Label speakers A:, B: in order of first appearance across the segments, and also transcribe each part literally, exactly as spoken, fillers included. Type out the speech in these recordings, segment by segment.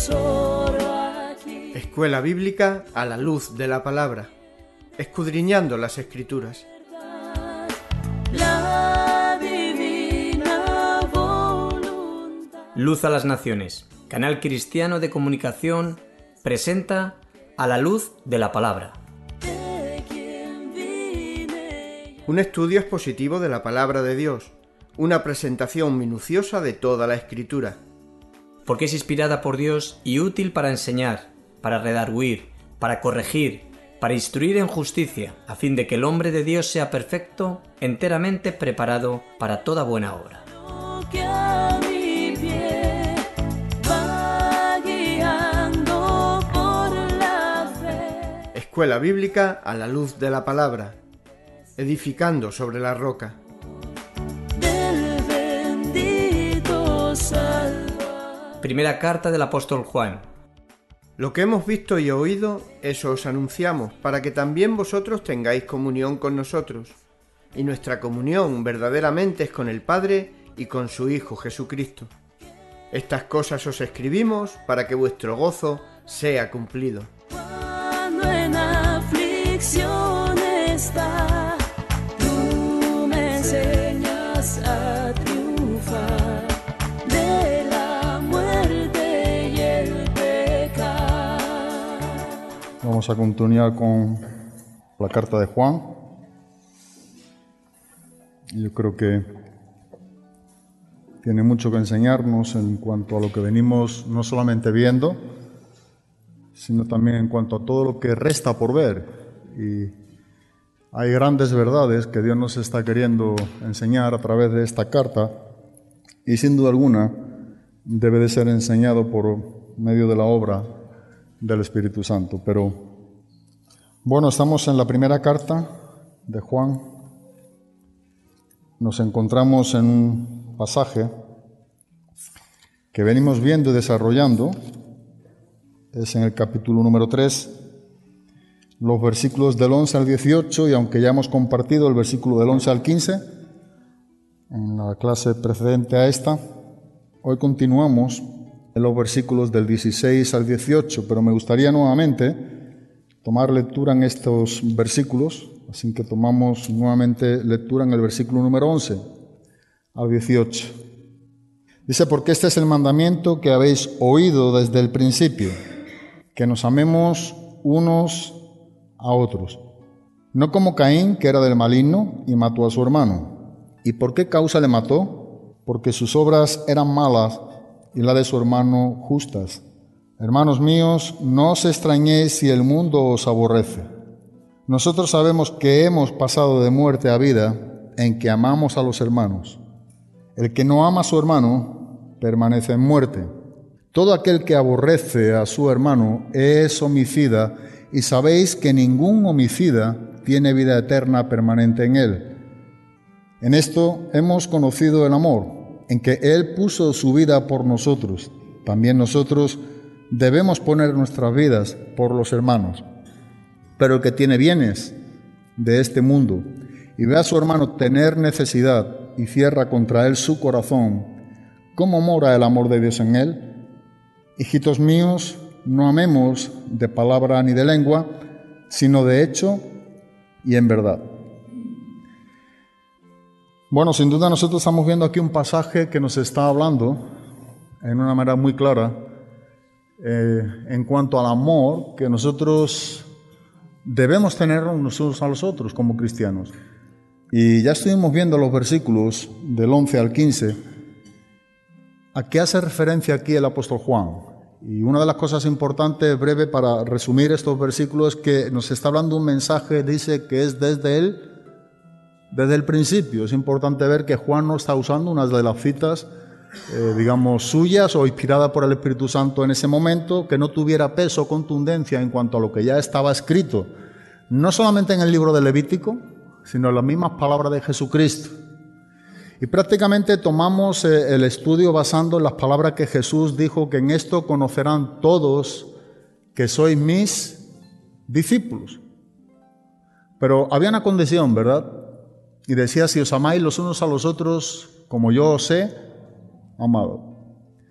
A: tesoro aquí.
B: Escuela Bíblica a la luz de la palabra, escudriñando las Escrituras.
A: La divina voluntad.
C: Luz a las Naciones, canal cristiano de comunicación, presenta A la luz de la palabra.
A: De quien vine.
B: Un estudio expositivo de la palabra de Dios, una presentación minuciosa de toda la Escritura.
C: Porque es inspirada por Dios y útil para enseñar, para redarguir, para corregir, para instruir en justicia, a fin de que el hombre de Dios sea perfecto, enteramente preparado para toda buena obra.
A: Que a mi pie va guiando por la fe.
B: Escuela Bíblica a la luz de la palabra, edificando sobre la roca.
A: Del bendito Salvador.
C: Primera carta del apóstol Juan.
B: Lo que hemos visto y oído, eso os anunciamos, para que también vosotros tengáis comunión con nosotros. Y nuestra comunión verdaderamente es con el Padre y con su Hijo Jesucristo. Estas cosas os escribimos para que vuestro gozo sea cumplido.
A: Cuando en aflicción está, tú me enseñas a triunfar de la muerte y el pecado.
D: Vamos a continuar con la carta de Juan. Yo creo que tiene mucho que enseñarnos en cuanto a lo que venimos no solamente viendo, sino también en cuanto a todo lo que resta por ver. Y hay grandes verdades que Dios nos está queriendo enseñar a través de esta carta, y sin duda alguna debe de ser enseñado por medio de la obra del Espíritu Santo. Pero bueno, estamos en la primera carta de Juan. Nos encontramos en un pasaje que venimos viendo y desarrollando. Es en el capítulo número tres, los versículos del once al dieciocho, y aunque ya hemos compartido el versículo del once al quince en la clase precedente a esta, hoy continuamos en los versículos del dieciséis al dieciocho, pero me gustaría nuevamente tomar lectura en estos versículos, así que tomamos nuevamente lectura en el versículo número once al dieciocho. Dice: porque este es el mandamiento que habéis oído desde el principio, que nos amemos unos a otros, no como Caín, que era del maligno y mató a su hermano. ¿Y por qué causa le mató? Porque sus obras eran malas y la de su hermano justas. Hermanos míos, no os extrañéis si el mundo os aborrece. Nosotros sabemos que hemos pasado de muerte a vida en que amamos a los hermanos. El que no ama a su hermano permanece en muerte. Todo aquel que aborrece a su hermano es homicida, y sabéis que ningún homicida tiene vida eterna permanente en él. En esto hemos conocido el amor, en que Él puso su vida por nosotros. También nosotros debemos poner nuestras vidas por los hermanos. Pero el que tiene bienes de este mundo y ve a su hermano tener necesidad y cierra contra él su corazón, ¿cómo mora el amor de Dios en él? Hijitos míos, no amemos de palabra ni de lengua, sino de hecho y en verdad. Bueno, sin duda nosotros estamos viendo aquí un pasaje que nos está hablando en una manera muy clara eh, en cuanto al amor que nosotros debemos tener nosotros a los otros como cristianos. Y ya estuvimos viendo los versículos del once al quince. ¿A qué hace referencia aquí el apóstol Juan? Y una de las cosas importantes, breve, para resumir estos versículos, es que nos está hablando un mensaje, dice que es desde él, desde el principio. Es importante ver que Juan no está usando unas de las citas, eh, digamos, suyas o inspiradas por el Espíritu Santo en ese momento, que no tuviera peso o contundencia en cuanto a lo que ya estaba escrito, no solamente en el libro de Levítico, sino en las mismas palabras de Jesucristo. Y prácticamente tomamos el estudio basando en las palabras que Jesús dijo, que en esto conocerán todos que sois mis discípulos. Pero había una condición, ¿verdad? Y decía: si os amáis los unos a los otros como yo os he amado.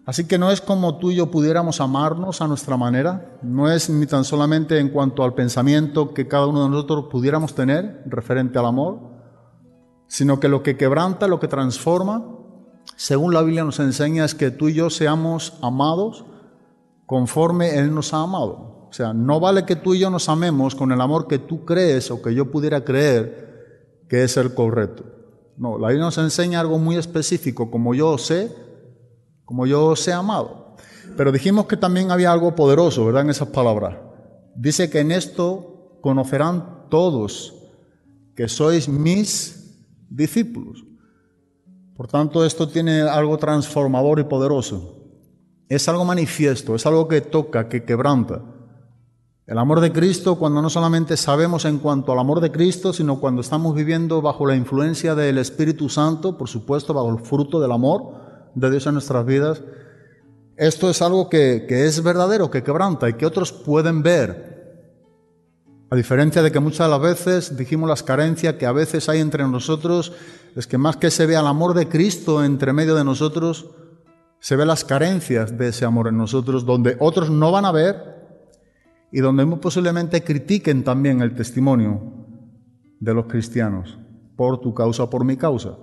D: Así que no es como tú y yo pudiéramos amarnos a nuestra manera, no es ni tan solamente en cuanto al pensamiento que cada uno de nosotros pudiéramos tener referente al amor, sino que lo que quebranta, lo que transforma, según la Biblia nos enseña, es que tú y yo seamos amados conforme Él nos ha amado. O sea, no vale que tú y yo nos amemos con el amor que tú crees o que yo pudiera creer que es el correcto. No, la Biblia nos enseña algo muy específico, como yo sé, como yo os he amado. Pero dijimos que también había algo poderoso, ¿verdad?, en esas palabras. Dice que en esto conocerán todos que sois mis discípulos. Por tanto, esto tiene algo transformador y poderoso. Es algo manifiesto, es algo que toca, que quebranta. El amor de Cristo, cuando no solamente sabemos en cuanto al amor de Cristo, sino cuando estamos viviendo bajo la influencia del Espíritu Santo, por supuesto, bajo el fruto del amor de Dios en nuestras vidas, esto es algo que, que es verdadero, que quebranta y que otros pueden ver. A diferencia de que muchas de las veces dijimos las carencias que a veces hay entre nosotros, es que más que se vea el amor de Cristo entre medio de nosotros, se ve las carencias de ese amor en nosotros, donde otros no van a ver y donde muy posiblemente critiquen también el testimonio de los cristianos, por tu causa, por mi causa.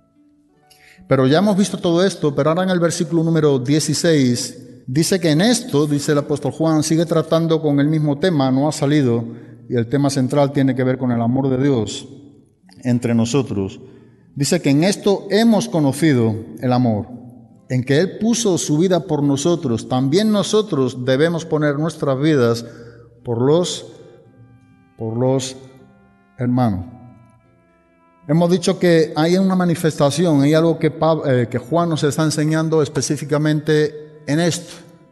D: Pero ya hemos visto todo esto, pero ahora en el versículo número dieciséis, dice que en esto, dice el apóstol Juan, sigue tratando con el mismo tema, no ha salido, y el tema central tiene que ver con el amor de Dios entre nosotros. Dice que en esto hemos conocido el amor, en que Él puso su vida por nosotros. También nosotros debemos poner nuestras vidas por los, por los hermanos. Hemos dicho que hay una manifestación, hay algo que, eh, que Juan nos está enseñando específicamente en esto.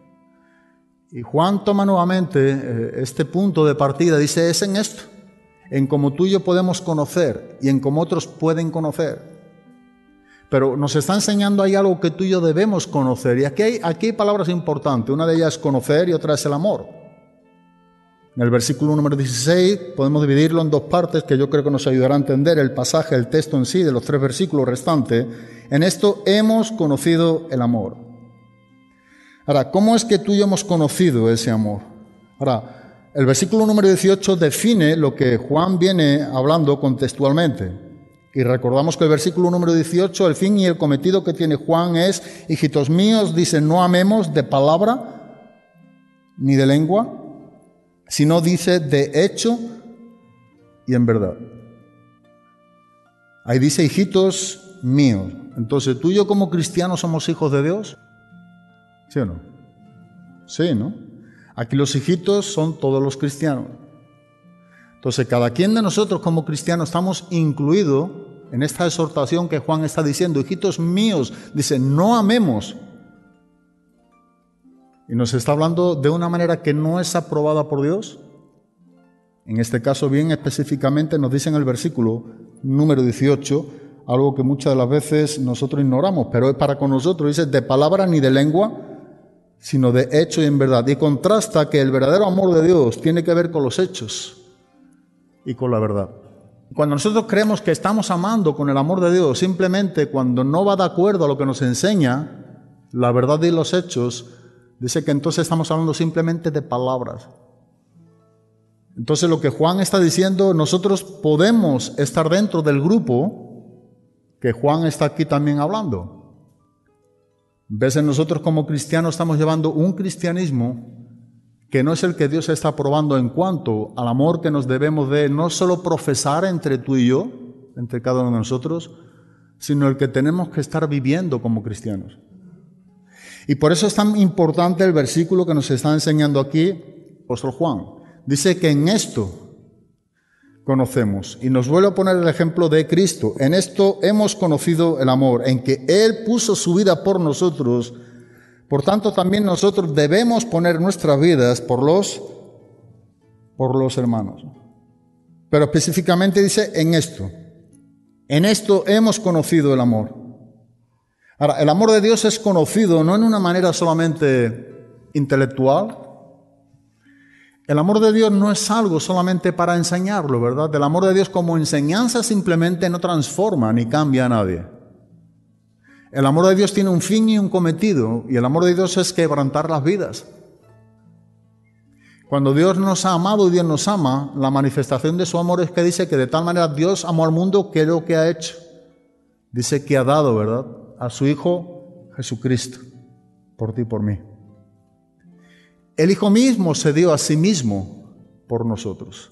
D: Y Juan toma nuevamente eh, este punto de partida, dice, es en esto, en cómo tú y yo podemos conocer y en cómo otros pueden conocer. Pero nos está enseñando ahí algo que tú y yo debemos conocer. Y aquí hay, aquí hay palabras importantes, una de ellas es conocer y otra es el amor. En el versículo número dieciséis podemos dividirlo en dos partes que yo creo que nos ayudará a entender el pasaje, el texto en sí, de los tres versículos restantes. En esto hemos conocido el amor. Ahora, ¿cómo es que tú y yo hemos conocido ese amor? Ahora, el versículo número dieciocho define lo que Juan viene hablando contextualmente. Y recordamos que el versículo número dieciocho, el fin y el cometido que tiene Juan es, hijitos míos, dice, no amemos de palabra ni de lengua, sino dice de hecho y en verdad. Ahí dice, hijitos míos. Entonces, ¿tú y yo como cristianos somos hijos de Dios? ¿Sí o no? Sí, ¿no? Aquí los hijitos son todos los cristianos. Entonces, cada quien de nosotros como cristianos estamos incluidos en esta exhortación que Juan está diciendo, hijitos míos, dice, no amemos. Y nos está hablando de una manera que no es aprobada por Dios. En este caso, bien específicamente, nos dice en el versículo número dieciocho, algo que muchas de las veces nosotros ignoramos, pero es para con nosotros, dice, de palabra ni de lengua, sino de hecho y en verdad. Y contrasta que el verdadero amor de Dios tiene que ver con los hechos y con la verdad. Cuando nosotros creemos que estamos amando con el amor de Dios, simplemente cuando no va de acuerdo a lo que nos enseña la verdad y los hechos, dice que entonces estamos hablando simplemente de palabras. Entonces lo que Juan está diciendo, nosotros podemos estar dentro del grupo que Juan está aquí también hablando. ¿Ves? En nosotros como cristianos estamos llevando un cristianismo que no es el que Dios está aprobando en cuanto al amor que nos debemos de no solo profesar entre tú y yo, entre cada uno de nosotros, sino el que tenemos que estar viviendo como cristianos. Y por eso es tan importante el versículo que nos está enseñando aquí el apóstol Juan. Dice que en esto conocemos, y nos vuelve a poner el ejemplo de Cristo. En esto hemos conocido el amor, en que Él puso su vida por nosotros. Por tanto, también nosotros debemos poner nuestras vidas por los, por los hermanos. Pero específicamente dice en esto. En esto hemos conocido el amor. Ahora, el amor de Dios es conocido no en una manera solamente intelectual. El amor de Dios no es algo solamente para enseñarlo, ¿verdad? El amor de Dios como enseñanza simplemente no transforma ni cambia a nadie. El amor de Dios tiene un fin y un cometido, y el amor de Dios es quebrantar las vidas. Cuando Dios nos ha amado y Dios nos ama, la manifestación de su amor es que dice que de tal manera Dios amó al mundo que es lo que ha hecho. Dice que ha dado, ¿verdad?, a su Hijo Jesucristo, por ti y por mí. El Hijo mismo se dio a sí mismo por nosotros.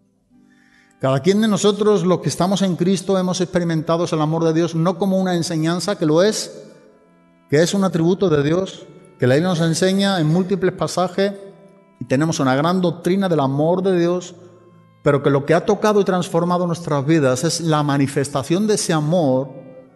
D: Cada quien de nosotros, los que estamos en Cristo, hemos experimentado el amor de Dios no como una enseñanza, que lo es, que es un atributo de Dios, que la Biblia nos enseña en múltiples pasajes, y tenemos una gran doctrina del amor de Dios, pero que lo que ha tocado y transformado nuestras vidas es la manifestación de ese amor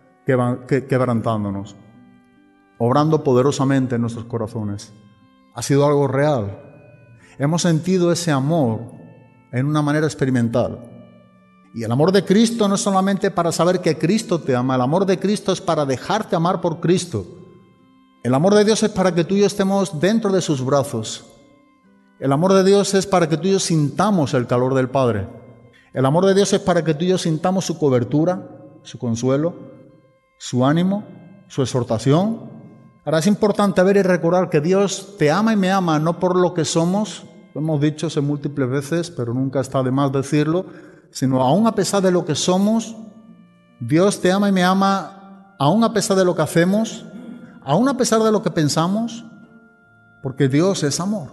D: quebrantándonos, obrando poderosamente en nuestros corazones. Ha sido algo real. Hemos sentido ese amor en una manera experimental. Y el amor de Cristo no es solamente para saber que Cristo te ama, el amor de Cristo es para dejarte amar por Cristo. El amor de Dios es para que tú y yo estemos dentro de sus brazos. El amor de Dios es para que tú y yo sintamos el calor del Padre. El amor de Dios es para que tú y yo sintamos su cobertura, su consuelo, su ánimo, su exhortación. Ahora es importante ver y recordar que Dios te ama y me ama no por lo que somos, lo hemos dicho en múltiples veces, pero nunca está de más decirlo, sino aún a pesar de lo que somos, Dios te ama y me ama aún a pesar de lo que hacemos, aún a pesar de lo que pensamos, porque Dios es amor.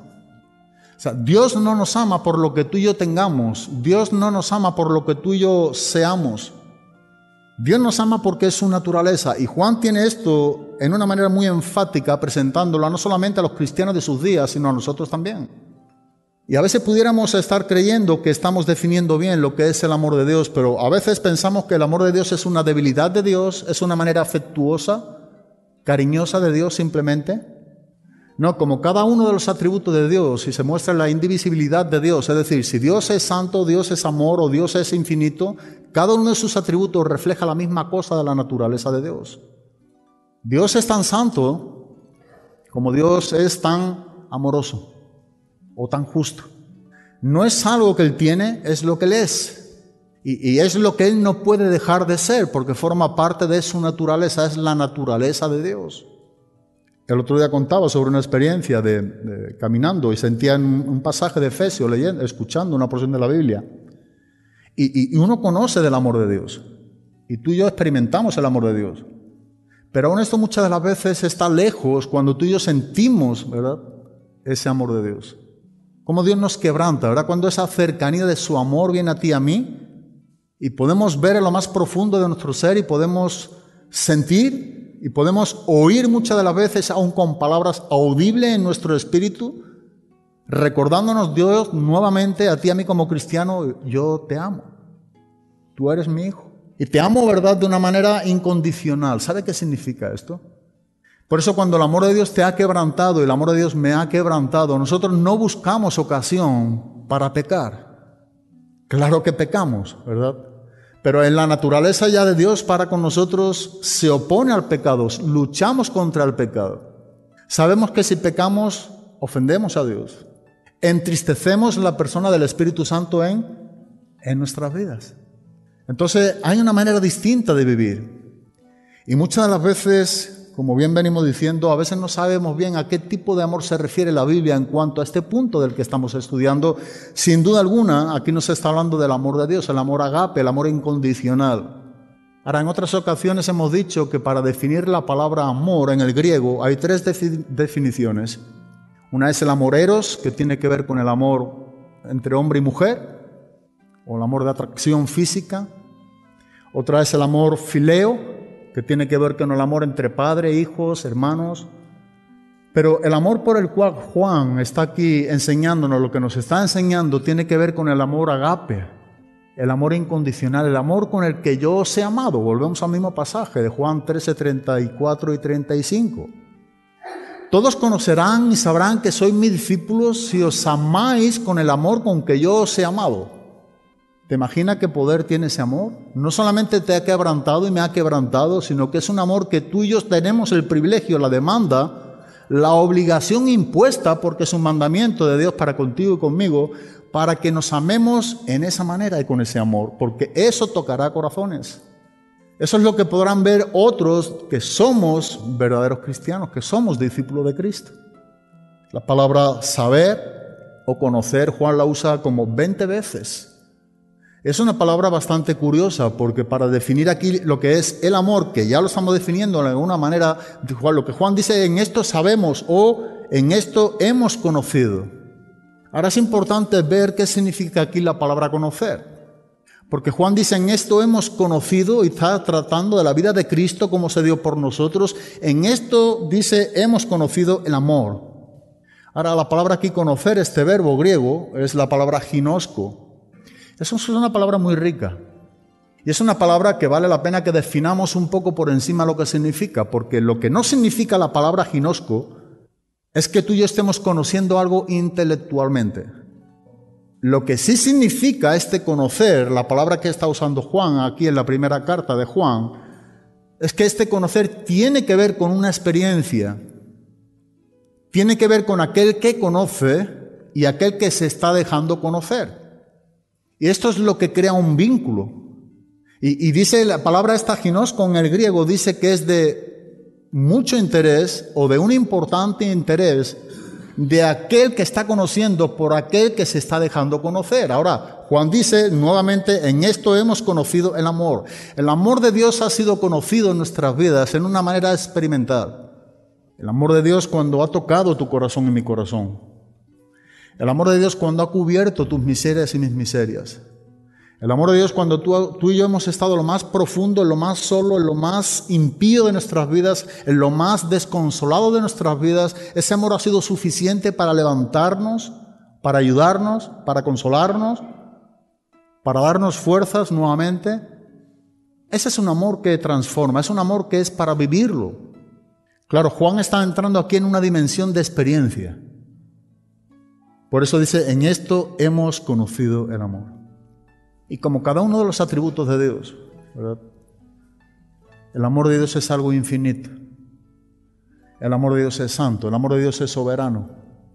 D: O sea, Dios no nos ama por lo que tú y yo tengamos, Dios no nos ama por lo que tú y yo seamos, Dios nos ama porque es su naturaleza. Y Juan tiene esto en una manera muy enfática, presentándolo no solamente a los cristianos de sus días, sino a nosotros también. Y a veces pudiéramos estar creyendo que estamos definiendo bien lo que es el amor de Dios, pero a veces pensamos que el amor de Dios es una debilidad de Dios, es una manera afectuosa, cariñosa de Dios simplemente. No, como cada uno de los atributos de Dios, y se muestra la indivisibilidad de Dios, es decir, si Dios es santo, Dios es amor o Dios es infinito, cada uno de sus atributos refleja la misma cosa de la naturaleza de Dios. Dios es tan santo como Dios es tan amoroso o tan justo. No es algo que Él tiene, es lo que Él es. Y, y es lo que Él no puede dejar de ser, porque forma parte de su naturaleza, es la naturaleza de Dios. El otro día contaba sobre una experiencia de, de caminando y sentía en un pasaje de Efesios, leyendo, escuchando una porción de la Biblia. Y, y, y uno conoce del amor de Dios. Y tú y yo experimentamos el amor de Dios. Pero aún esto muchas de las veces está lejos cuando tú y yo sentimos, ¿verdad?, ese amor de Dios. Cómo Dios nos quebranta, ¿verdad? Cuando esa cercanía de su amor viene a ti y a mí y podemos ver en lo más profundo de nuestro ser y podemos sentir y podemos oír muchas de las veces, aún con palabras audibles en nuestro espíritu, recordándonos Dios nuevamente a ti y a mí como cristiano: yo te amo, tú eres mi hijo. Y te amo, ¿verdad?, de una manera incondicional. ¿Sabe qué significa esto? Por eso cuando el amor de Dios te ha quebrantado y el amor de Dios me ha quebrantado, nosotros no buscamos ocasión para pecar. Claro que pecamos, ¿verdad? Pero en la naturaleza ya de Dios para con nosotros se opone al pecado, luchamos contra el pecado. Sabemos que si pecamos, ofendemos a Dios, entristecemos la persona del Espíritu Santo en, en nuestras vidas. Entonces hay una manera distinta de vivir. Y muchas de las veces, como bien venimos diciendo, a veces no sabemos bien a qué tipo de amor se refiere la Biblia en cuanto a este punto del que estamos estudiando. Sin duda alguna, aquí nos está hablando del amor de Dios, el amor agape, el amor incondicional. Ahora, en otras ocasiones hemos dicho que para definir la palabra amor en el griego hay tres defi- definiciones. Una es el amor eros, que tiene que ver con el amor entre hombre y mujer, o el amor de atracción física. Otra es el amor fileo, que tiene que ver con el amor entre padre, hijos, hermanos. Pero el amor por el cual Juan está aquí enseñándonos, lo que nos está enseñando, tiene que ver con el amor agape, el amor incondicional, el amor con el que yo os he amado. Volvemos al mismo pasaje de Juan trece, treinta y cuatro y treinta y cinco. Todos conocerán y sabrán que sois mis discípulos si os amáis con el amor con que yo os he amado. ¿Te imaginas qué poder tiene ese amor? No solamente te ha quebrantado y me ha quebrantado, sino que es un amor que tú y yo tenemos el privilegio, la demanda, la obligación impuesta, porque es un mandamiento de Dios para contigo y conmigo, para que nos amemos en esa manera y con ese amor, porque eso tocará corazones. Eso es lo que podrán ver otros que somos verdaderos cristianos, que somos discípulos de Cristo. La palabra saber o conocer, Juan la usa como veinte veces. Es una palabra bastante curiosa porque para definir aquí lo que es el amor, que ya lo estamos definiendo de alguna manera, lo que Juan dice, en esto sabemos o en esto hemos conocido. Ahora es importante ver qué significa aquí la palabra conocer. Porque Juan dice, en esto hemos conocido, y está tratando de la vida de Cristo, cómo se dio por nosotros. En esto, dice, hemos conocido el amor. Ahora, la palabra aquí conocer, este verbo griego, es la palabra ginosko. Eso es una palabra muy rica. Y es una palabra que vale la pena que definamos un poco por encima lo que significa, porque lo que no significa la palabra ginosko es que tú y yo estemos conociendo algo intelectualmente. Lo que sí significa este conocer, la palabra que está usando Juan aquí en la primera carta de Juan, es que este conocer tiene que ver con una experiencia, tiene que ver con aquel que conoce y aquel que se está dejando conocer. Y esto es lo que crea un vínculo. Y, y dice la palabra esta ginosko en el griego, dice que es de mucho interés o de un importante interés de aquel que está conociendo por aquel que se está dejando conocer. Ahora, Juan dice nuevamente, en esto hemos conocido el amor. El amor de Dios ha sido conocido en nuestras vidas en una manera experimental. El amor de Dios cuando ha tocado tu corazón y mi corazón. El amor de Dios cuando ha cubierto tus miserias y mis miserias. El amor de Dios cuando tú, tú y yo hemos estado en lo más profundo, en lo más solo, en lo más impío de nuestras vidas, en lo más desconsolado de nuestras vidas. Ese amor ha sido suficiente para levantarnos, para ayudarnos, para consolarnos, para darnos fuerzas nuevamente. Ese es un amor que transforma, es un amor que es para vivirlo. Claro, Juan está entrando aquí en una dimensión de experiencia. Por eso dice, en esto hemos conocido el amor. Y como cada uno de los atributos de Dios, ¿verdad? El amor de Dios es algo infinito. El amor de Dios es santo, el amor de Dios es soberano.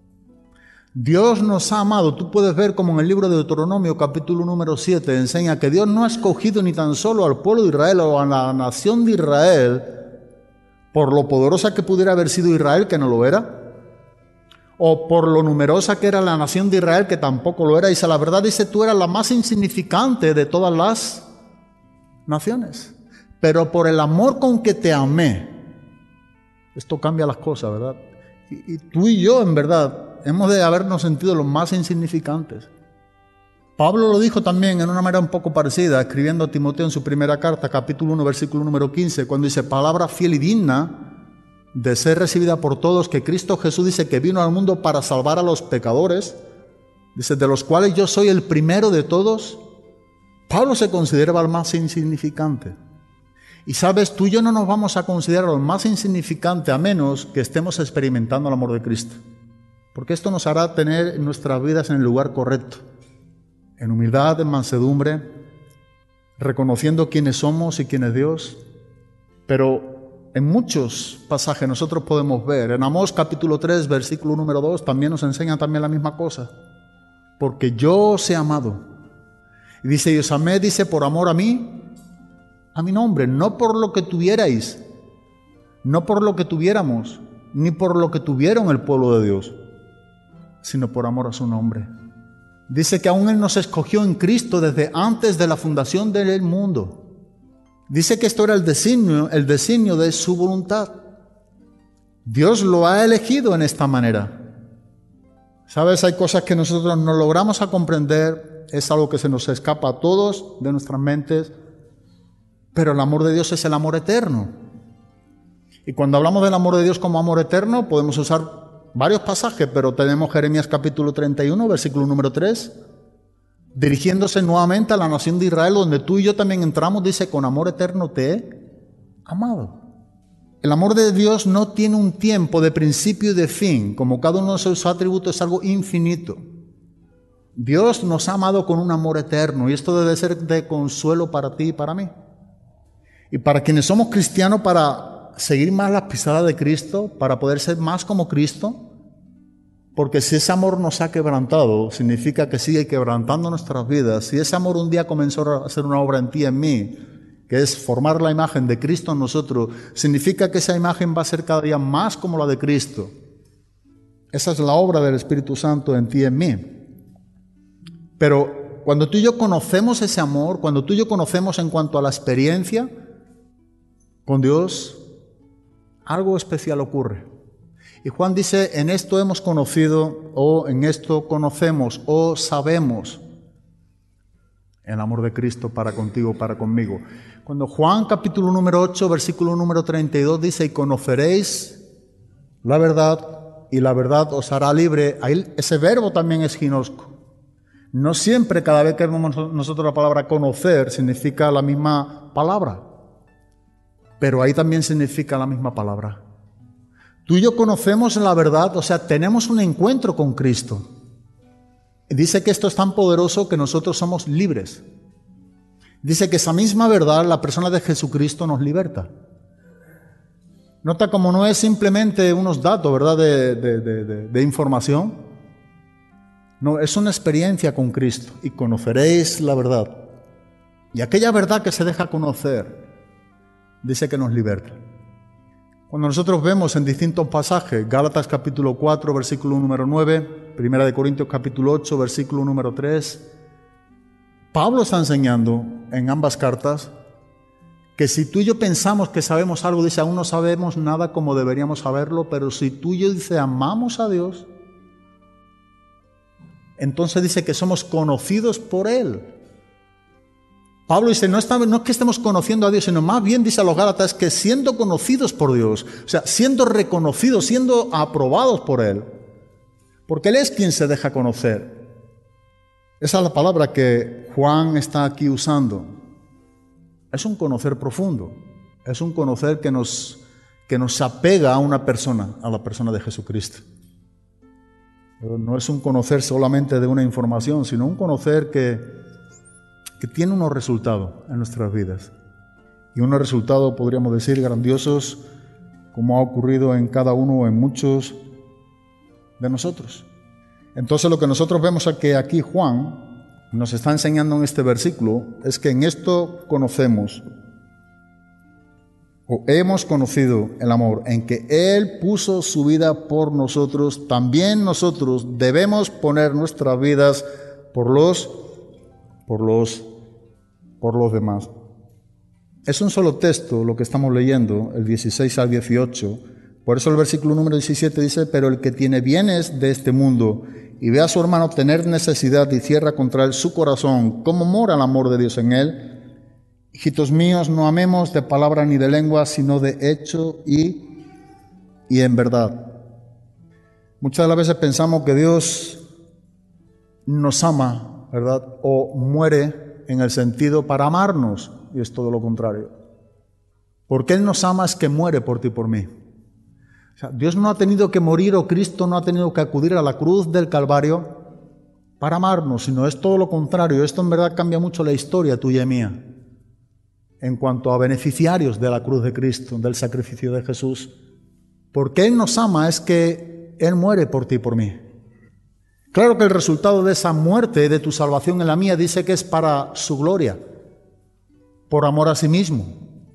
D: Dios nos ha amado. Tú puedes ver como en el libro de Deuteronomio, capítulo número siete, enseña que Dios no ha escogido ni tan solo al pueblo de Israel o a la nación de Israel, por lo poderosa que pudiera haber sido Israel, que no lo era, o por lo numerosa que era la nación de Israel, que tampoco lo era. Dice, la verdad, dice, tú eras la más insignificante de todas las naciones. Pero por el amor con que te amé, esto cambia las cosas, ¿verdad? Y, y tú y yo, en verdad, hemos de habernos sentido los más insignificantes. Pablo lo dijo también en una manera un poco parecida, escribiendo a Timoteo en su primera carta, capítulo uno, versículo número quince, cuando dice, palabra fiel y digna de ser recibida por todos, que Cristo Jesús dice que vino al mundo para salvar a los pecadores, dice, de los cuales yo soy el primero de todos. Pablo se consideraba el más insignificante. Y sabes, tú y yo no nos vamos a considerar el más insignificante a menos que estemos experimentando el amor de Cristo. Porque esto nos hará tener nuestras vidas en el lugar correcto, en humildad, en mansedumbre, reconociendo quiénes somos y quién es Dios. Pero en muchos pasajes nosotros podemos ver, en Amós capítulo tres, versículo número dos, también nos enseña también la misma cosa. Porque yo os he amado. Y dice, y os amé, dice, por amor a mí, a mi nombre, no por lo que tuvierais, no por lo que tuviéramos, ni por lo que tuvieron el pueblo de Dios, sino por amor a su nombre. Dice que aún Él nos escogió en Cristo desde antes de la fundación del mundo. Dice que esto era el designio, el designio de su voluntad. Dios lo ha elegido en esta manera. Sabes, hay cosas que nosotros no logramos a comprender, es algo que se nos escapa a todos de nuestras mentes, pero el amor de Dios es el amor eterno. Y cuando hablamos del amor de Dios como amor eterno, podemos usar varios pasajes, pero tenemos Jeremías capítulo treinta y uno, versículo número tres, dirigiéndose nuevamente a la nación de Israel, donde tú y yo también entramos, dice, con amor eterno te he amado. El amor de Dios no tiene un tiempo de principio y de fin, como cada uno de sus atributos es algo infinito. Dios nos ha amado con un amor eterno, y esto debe ser de consuelo para ti y para mí. Y para quienes somos cristianos, para seguir más las pisadas de Cristo, para poder ser más como Cristo, porque si ese amor nos ha quebrantado, significa que sigue quebrantando nuestras vidas. Si ese amor un día comenzó a hacer una obra en ti y en mí, que es formar la imagen de Cristo en nosotros, significa que esa imagen va a ser cada día más como la de Cristo. Esa es la obra del Espíritu Santo en ti y en mí. Pero cuando tú y yo conocemos ese amor, cuando tú y yo conocemos en cuanto a la experiencia con Dios, algo especial ocurre. Y Juan dice, en esto hemos conocido, o en esto conocemos, o sabemos el amor de Cristo para contigo, para conmigo. Cuando Juan capítulo número ocho, versículo número treinta y dos dice, y conoceréis la verdad, y la verdad os hará libre, ahí ese verbo también es ginosco. No siempre, cada vez que vemos nosotros la palabra conocer, significa la misma palabra, pero ahí también significa la misma palabra. Tú y yo conocemos la verdad, o sea, tenemos un encuentro con Cristo. Dice que esto es tan poderoso que nosotros somos libres. Dice que esa misma verdad, la persona de Jesucristo, nos liberta. Nota como no es simplemente unos datos, ¿verdad?, de, de, de, de, de información. No, es una experiencia con Cristo. Y conoceréis la verdad. Y aquella verdad que se deja conocer, dice que nos liberta. Cuando nosotros vemos en distintos pasajes, Gálatas capítulo cuatro, versículo número nueve, Primera de Corintios capítulo ocho, versículo número tres, Pablo está enseñando en ambas cartas que si tú y yo pensamos que sabemos algo, dice, aún no sabemos nada como deberíamos saberlo, pero si tú y yo, dice, amamos a Dios, entonces dice que somos conocidos por Él. Pablo dice, no, está, no es que estemos conociendo a Dios, sino más bien, dice a los Gálatas, que siendo conocidos por Dios, o sea, siendo reconocidos, siendo aprobados por Él, porque Él es quien se deja conocer. Esa es la palabra que Juan está aquí usando. Es un conocer profundo, es un conocer que nos, que nos apega a una persona, a la persona de Jesucristo. Pero no es un conocer solamente de una información, sino un conocer que, que tiene unos resultados en nuestras vidas. Y unos resultados, podríamos decir, grandiosos, como ha ocurrido en cada uno o en muchos de nosotros. Entonces lo que nosotros vemos es que aquí Juan nos está enseñando en este versículo es que en esto conocemos o hemos conocido el amor, en que Él puso su vida por nosotros, también nosotros debemos poner nuestras vidas por los, por los, por los demás. Es un solo texto lo que estamos leyendo, el dieciséis al dieciocho. Por eso el versículo número diecisiete dice, pero el que tiene bienes de este mundo y ve a su hermano tener necesidad y cierra contra él su corazón, ¿cómo mora el amor de Dios en él? Hijitos míos, no amemos de palabra ni de lengua, sino de hecho y, y en verdad. Muchas de las veces pensamos que Dios nos ama, ¿verdad? O muere en el sentido para amarnos, y es todo lo contrario. Porque Él nos ama es que muere por ti y por mí. O sea, Dios no ha tenido que morir, o Cristo no ha tenido que acudir a la cruz del Calvario para amarnos, sino es todo lo contrario. Esto en verdad cambia mucho la historia tuya y mía en cuanto a beneficiarios de la cruz de Cristo, del sacrificio de Jesús. Porque Él nos ama es que Él muere por ti y por mí. Claro que el resultado de esa muerte, de tu salvación en la mía, dice que es para su gloria, por amor a sí mismo.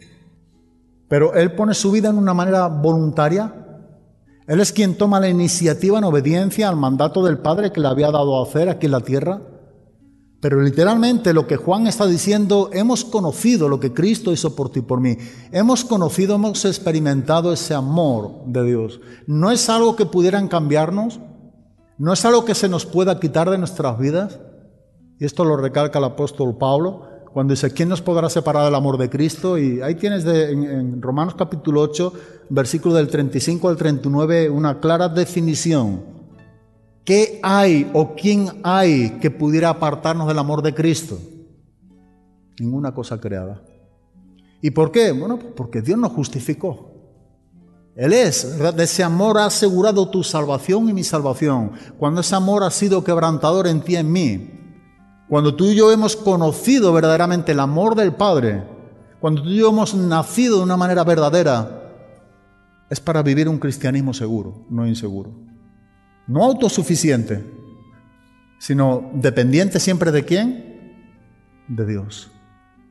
D: Pero Él pone su vida en una manera voluntaria. Él es quien toma la iniciativa en obediencia al mandato del Padre que le había dado a hacer aquí en la tierra. Pero literalmente lo que Juan está diciendo, hemos conocido lo que Cristo hizo por ti y por mí. Hemos conocido, hemos experimentado ese amor de Dios. No es algo que pudieran cambiarnos, no es algo que se nos pueda quitar de nuestras vidas. Y esto lo recalca el apóstol Pablo cuando dice, ¿quién nos podrá separar del amor de Cristo? Y ahí tienes de, en, en Romanos capítulo ocho, versículo del treinta y cinco al treinta y nueve, una clara definición. ¿Qué hay o quién hay que pudiera apartarnos del amor de Cristo? Ninguna cosa creada. ¿Y por qué? Bueno, porque Dios nos justificó. Él es, ¿verdad? De ese amor ha asegurado tu salvación y mi salvación. Cuando ese amor ha sido quebrantador en ti y en mí. Cuando tú y yo hemos conocido verdaderamente el amor del Padre, cuando tú y yo hemos nacido de una manera verdadera, es para vivir un cristianismo seguro, no inseguro. No autosuficiente, sino dependiente siempre de ¿quién? De Dios.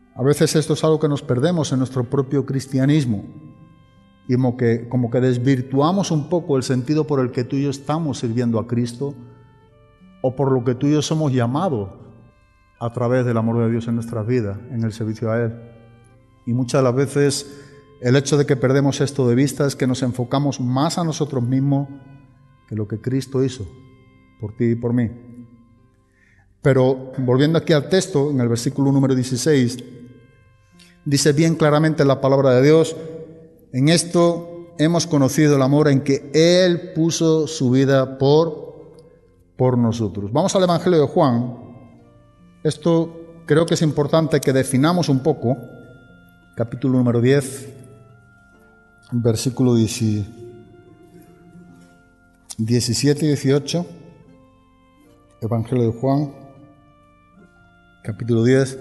D: A veces esto es algo que nos perdemos en nuestro propio cristianismo. Y como que, como que desvirtuamos un poco el sentido por el que tú y yo estamos sirviendo a Cristo o por lo que tú y yo somos llamados a través del amor de Dios en nuestras vidas, en el servicio a Él. Y muchas de las veces el hecho de que perdemos esto de vista es que nos enfocamos más a nosotros mismos que lo que Cristo hizo por ti y por mí. Pero volviendo aquí al texto, en el versículo número dieciséis, dice bien claramente la palabra de Dios: en esto hemos conocido el amor en que Él puso su vida por, por nosotros. Vamos al Evangelio de Juan. Esto creo que es importante que definamos un poco. Capítulo número diez, versículo diecisiete y dieciocho. Evangelio de Juan, capítulo diez,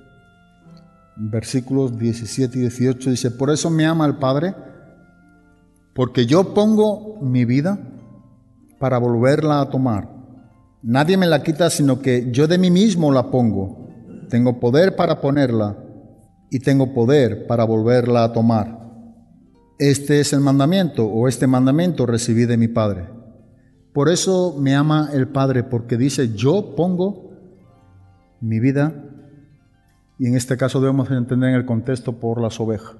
D: versículos diecisiete y dieciocho. Dice: por eso me ama el Padre, porque yo pongo mi vida para volverla a tomar. Nadie me la quita, sino que yo de mí mismo la pongo. Tengo poder para ponerla y tengo poder para volverla a tomar. Este es el mandamiento, o este mandamiento recibí de mi Padre. Por eso me ama el Padre, porque dice: yo pongo mi vida, y en este caso debemos entender en el contexto por las ovejas.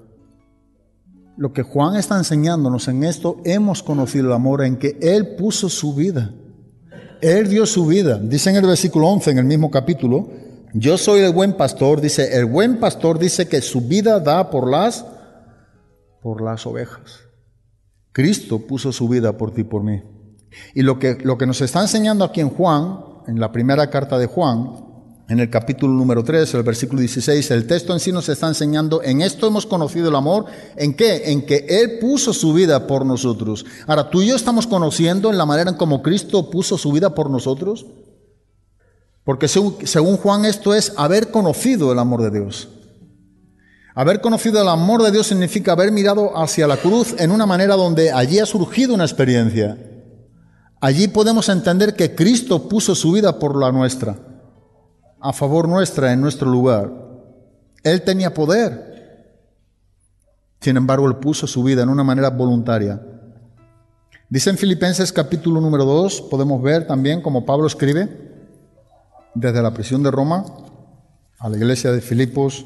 D: Lo que Juan está enseñándonos en esto, hemos conocido el amor en que Él puso su vida. Él dio su vida. Dice en el versículo once, en el mismo capítulo: yo soy el buen pastor. Dice, el buen pastor dice que su vida da por las, por las ovejas. Cristo puso su vida por ti y por mí. Y lo que, lo que nos está enseñando aquí en Juan, en la primera carta de Juan, en el capítulo número tres, el versículo dieciséis, el texto en sí nos está enseñando: en esto hemos conocido el amor. ¿En qué? En que Él puso su vida por nosotros. Ahora, ¿tú y yo estamos conociendo en la manera en cómo Cristo puso su vida por nosotros? Porque según, según Juan, esto es haber conocido el amor de Dios. Haber conocido el amor de Dios significa haber mirado hacia la cruz en una manera donde allí ha surgido una experiencia. Allí podemos entender que Cristo puso su vida por la nuestra, a favor nuestra, en nuestro lugar. Él tenía poder. Sin embargo, Él puso su vida en una manera voluntaria. Dice en Filipenses capítulo número dos, podemos ver también como Pablo escribe desde la prisión de Roma a la iglesia de Filipos,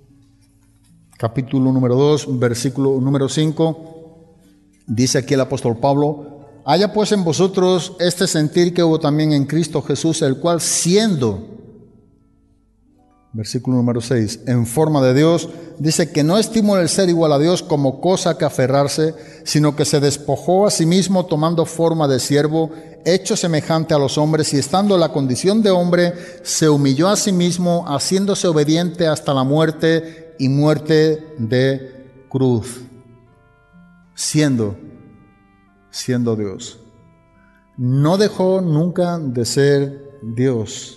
D: capítulo número dos, versículo número cinco. Dice aquí el apóstol Pablo: haya pues en vosotros este sentir que hubo también en Cristo Jesús, el cual siendo, versículo número seis, en forma de Dios, dice que no estimó el ser igual a Dios como cosa que aferrarse, sino que se despojó a sí mismo, tomando forma de siervo, hecho semejante a los hombres, y estando en la condición de hombre, se humilló a sí mismo, haciéndose obediente hasta la muerte y muerte de cruz. Siendo, siendo Dios. No dejó nunca de ser Dios.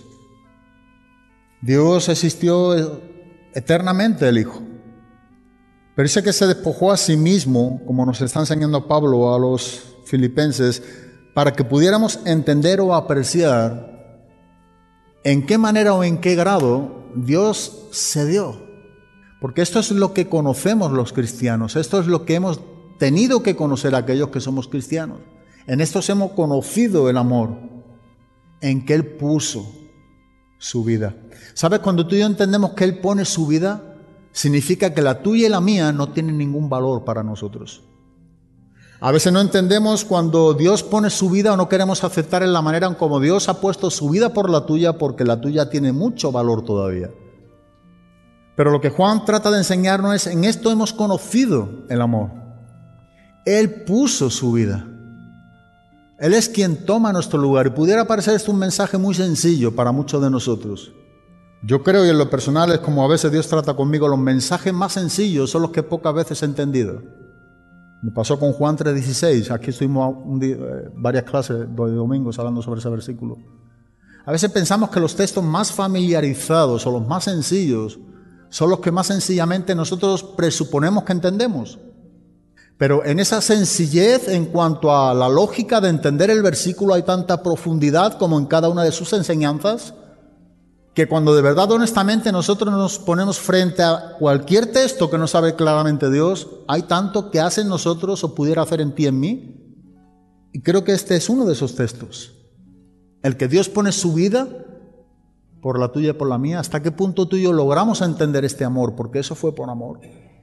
D: Dios existió eternamente, el Hijo. Pero dice que se despojó a sí mismo, como nos está enseñando Pablo a los filipenses, para que pudiéramos entender o apreciar en qué manera o en qué grado Dios se dio. Porque esto es lo que conocemos los cristianos, esto es lo que hemos tenido que conocer aquellos que somos cristianos. En esto hemos conocido el amor en que Él puso su vida. ¿Sabes? Cuando tú y yo entendemos que Él pone su vida, significa que la tuya y la mía no tienen ningún valor para nosotros. A veces no entendemos cuando Dios pone su vida o no queremos aceptar en la manera en como Dios ha puesto su vida por la tuya, porque la tuya tiene mucho valor todavía. Pero lo que Juan trata de enseñarnos es: en esto hemos conocido el amor. Él puso su vida. Él es quien toma nuestro lugar. Y pudiera parecer esto un mensaje muy sencillo para muchos de nosotros. Yo creo, y en lo personal es como a veces Dios trata conmigo, los mensajes más sencillos son los que pocas veces he entendido. Me pasó con Juan tres dieciséis. Aquí estuvimos un día, varias clases de domingos hablando sobre ese versículo. A veces pensamos que los textos más familiarizados o los más sencillos son los que más sencillamente nosotros presuponemos que entendemos. Pero en esa sencillez en cuanto a la lógica de entender el versículo hay tanta profundidad como en cada una de sus enseñanzas, que cuando de verdad, honestamente, nosotros nos ponemos frente a cualquier texto que nos sabe claramente Dios, hay tanto que hace en nosotros o pudiera hacer en ti y en mí. Y creo que este es uno de esos textos. El que Dios pone su vida por la tuya y por la mía. ¿Hasta qué punto tú y yo logramos entender este amor? Porque eso fue por amor.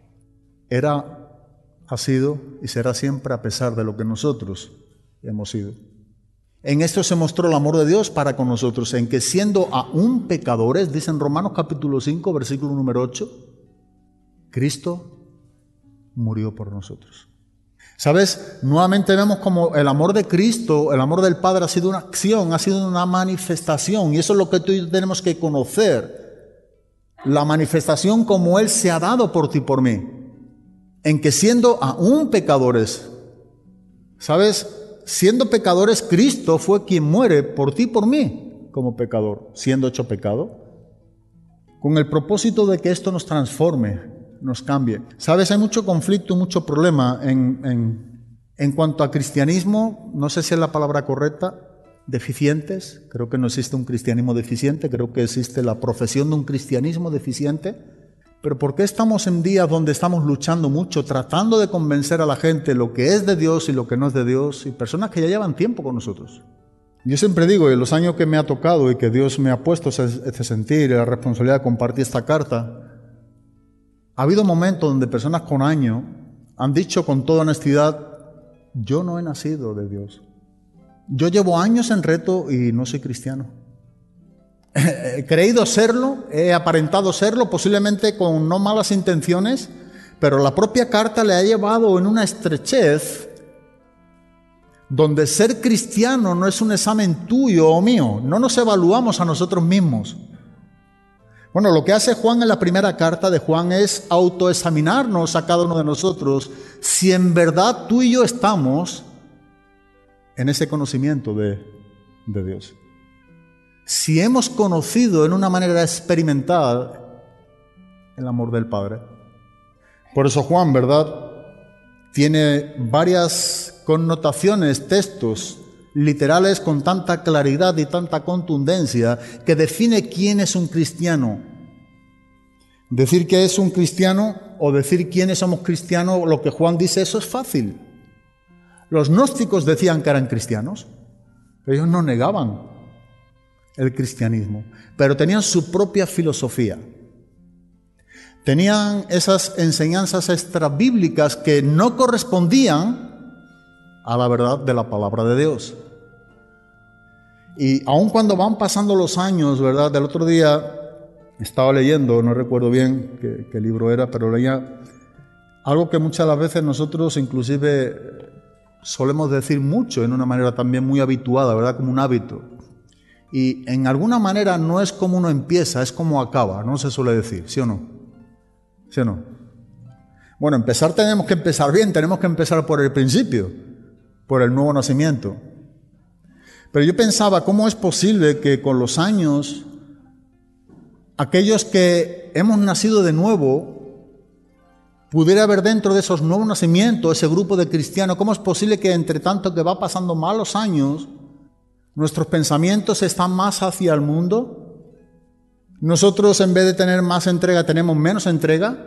D: Era, ha sido y será siempre a pesar de lo que nosotros hemos sido. En esto se mostró el amor de Dios para con nosotros, en que siendo aún pecadores, dice en Romanos capítulo cinco, versículo número ocho, Cristo murió por nosotros. ¿Sabes? Nuevamente vemos como el amor de Cristo, el amor del Padre ha sido una acción, ha sido una manifestación, y eso es lo que tú y yo tenemos que conocer. La manifestación como Él se ha dado por ti y por mí, en que siendo aún pecadores, ¿sabes? Siendo pecadores, Cristo fue quien muere por ti y por mí como pecador, siendo hecho pecado, con el propósito de que esto nos transforme, nos cambie. ¿Sabes? Hay mucho conflicto, mucho problema en, en, en cuanto a cristianismo, no sé si es la palabra correcta, deficientes. Creo que no existe un cristianismo deficiente, creo que existe la profesión de un cristianismo deficiente. Pero ¿por qué estamos en días donde estamos luchando mucho, tratando de convencer a la gente lo que es de Dios y lo que no es de Dios, y personas que ya llevan tiempo con nosotros? Yo siempre digo, en los años que me ha tocado y que Dios me ha puesto este sentir y la responsabilidad de compartir esta carta, ha habido momentos donde personas con años han dicho con toda honestidad, yo no he nacido de Dios. Yo llevo años en reto y no soy cristiano. He creído serlo, he aparentado serlo, posiblemente con no malas intenciones, pero la propia carta le ha llevado en una estrechez donde ser cristiano no es un examen tuyo o mío, no nos evaluamos a nosotros mismos. Bueno, lo que hace Juan en la primera carta de Juan es autoexaminarnos a cada uno de nosotros si en verdad tú y yo estamos en ese conocimiento de, de Dios. Si hemos conocido en una manera experimental el amor del Padre. Por eso Juan, ¿verdad?, tiene varias connotaciones, textos literales con tanta claridad y tanta contundencia que define quién es un cristiano. Decir que es un cristiano o decir quiénes somos cristianos, lo que Juan dice, eso es fácil. Los gnósticos decían que eran cristianos, ellos no negaban el cristianismo, pero tenían su propia filosofía. Tenían esas enseñanzas extrabíblicas que no correspondían a la verdad de la palabra de Dios. Y aun cuando van pasando los años, ¿verdad? Del otro día estaba leyendo, no recuerdo bien qué, qué libro era, pero leía algo que muchas de las veces nosotros inclusive solemos decir mucho en una manera también muy habituada, ¿verdad? Como un hábito. Y en alguna manera no es como uno empieza, es como acaba, no se suele decir, ¿sí o no? ¿Sí o no? Bueno, empezar tenemos que empezar bien, tenemos que empezar por el principio, por el nuevo nacimiento. Pero yo pensaba, ¿cómo es posible que con los años, aquellos que hemos nacido de nuevo, pudiera haber dentro de esos nuevos nacimientos, ese grupo de cristianos, cómo es posible que entre tanto que va pasando más los años, nuestros pensamientos están más hacia el mundo? Nosotros, en vez de tener más entrega, tenemos menos entrega.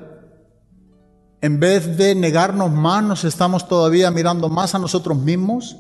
D: En vez de negarnos más, nos estamos todavía mirando más a nosotros mismos.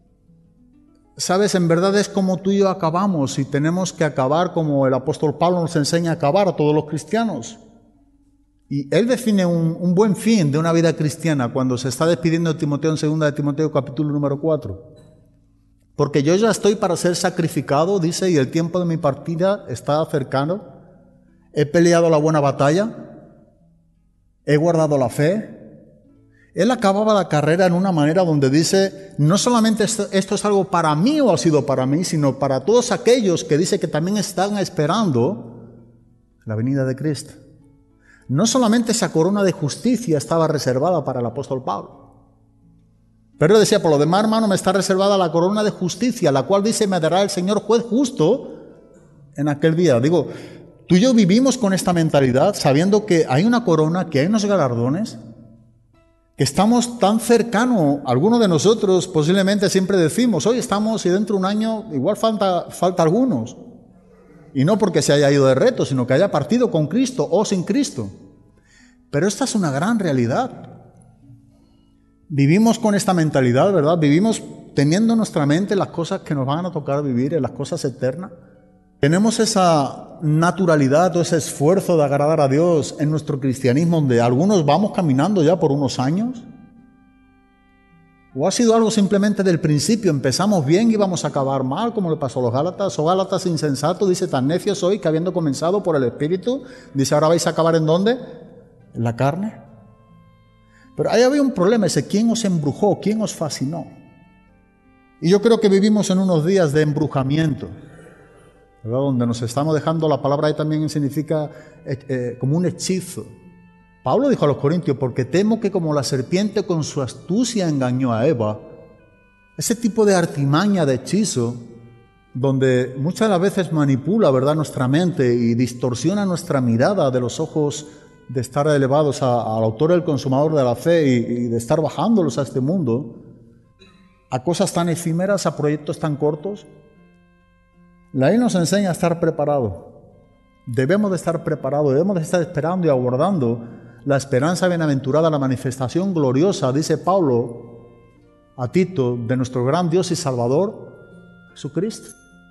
D: ¿Sabes? En verdad es como tú y yo acabamos, y tenemos que acabar como el apóstol Pablo nos enseña a acabar a todos los cristianos. Y él define un, un buen fin de una vida cristiana cuando se está despidiendo de Timoteo en segunda de Timoteo capítulo número cuatro. Porque yo ya estoy para ser sacrificado, dice, y el tiempo de mi partida está cercano. He peleado la buena batalla, he guardado la fe. Él acababa la carrera en una manera donde dice, no solamente esto, esto es algo para mí o ha sido para mí, sino para todos aquellos que dice que también están esperando la venida de Cristo. No solamente esa corona de justicia estaba reservada para el apóstol Pablo. Pero él decía, por lo demás, hermano, me está reservada la corona de justicia, la cual dice, me dará el Señor juez justo en aquel día. Digo, tú y yo vivimos con esta mentalidad, sabiendo que hay una corona, que hay unos galardones, que estamos tan cercanos. Algunos de nosotros posiblemente siempre decimos, hoy estamos y dentro de un año igual falta, falta algunos. Y no porque se haya ido de reto, sino que haya partido con Cristo o sin Cristo. Pero esta es una gran realidad. Vivimos con esta mentalidad, ¿verdad? Vivimos teniendo en nuestra mente las cosas que nos van a tocar vivir, las cosas eternas. Tenemos esa naturalidad o ese esfuerzo de agradar a Dios en nuestro cristianismo, donde algunos vamos caminando ya por unos años. ¿O ha sido algo simplemente del principio? Empezamos bien y vamos a acabar mal, como le pasó a los Gálatas. O Gálatas insensatos, dice, tan necios sois que habiendo comenzado por el Espíritu, dice, ahora vais a acabar ¿en dónde? En la carne. Pero ahí había un problema, ese, ¿quién os embrujó? ¿Quién os fascinó? Y yo creo que vivimos en unos días de embrujamiento, ¿verdad? Donde nos estamos dejando, la palabra ahí también significa eh, eh, como un hechizo. Pablo dijo a los Corintios, porque temo que como la serpiente con su astucia engañó a Eva, ese tipo de artimaña, de hechizo, donde muchas de las veces manipula, ¿verdad?, nuestra mente y distorsiona nuestra mirada de los ojos de estar elevados a, al autor y al consumador de la fe y, y de estar bajándolos a este mundo, a cosas tan efímeras, a proyectos tan cortos. La ley nos enseña a estar preparados. Debemos de estar preparados, debemos de estar esperando y aguardando la esperanza bienaventurada, la manifestación gloriosa, dice Pablo a Tito, de nuestro gran Dios y Salvador, Jesucristo.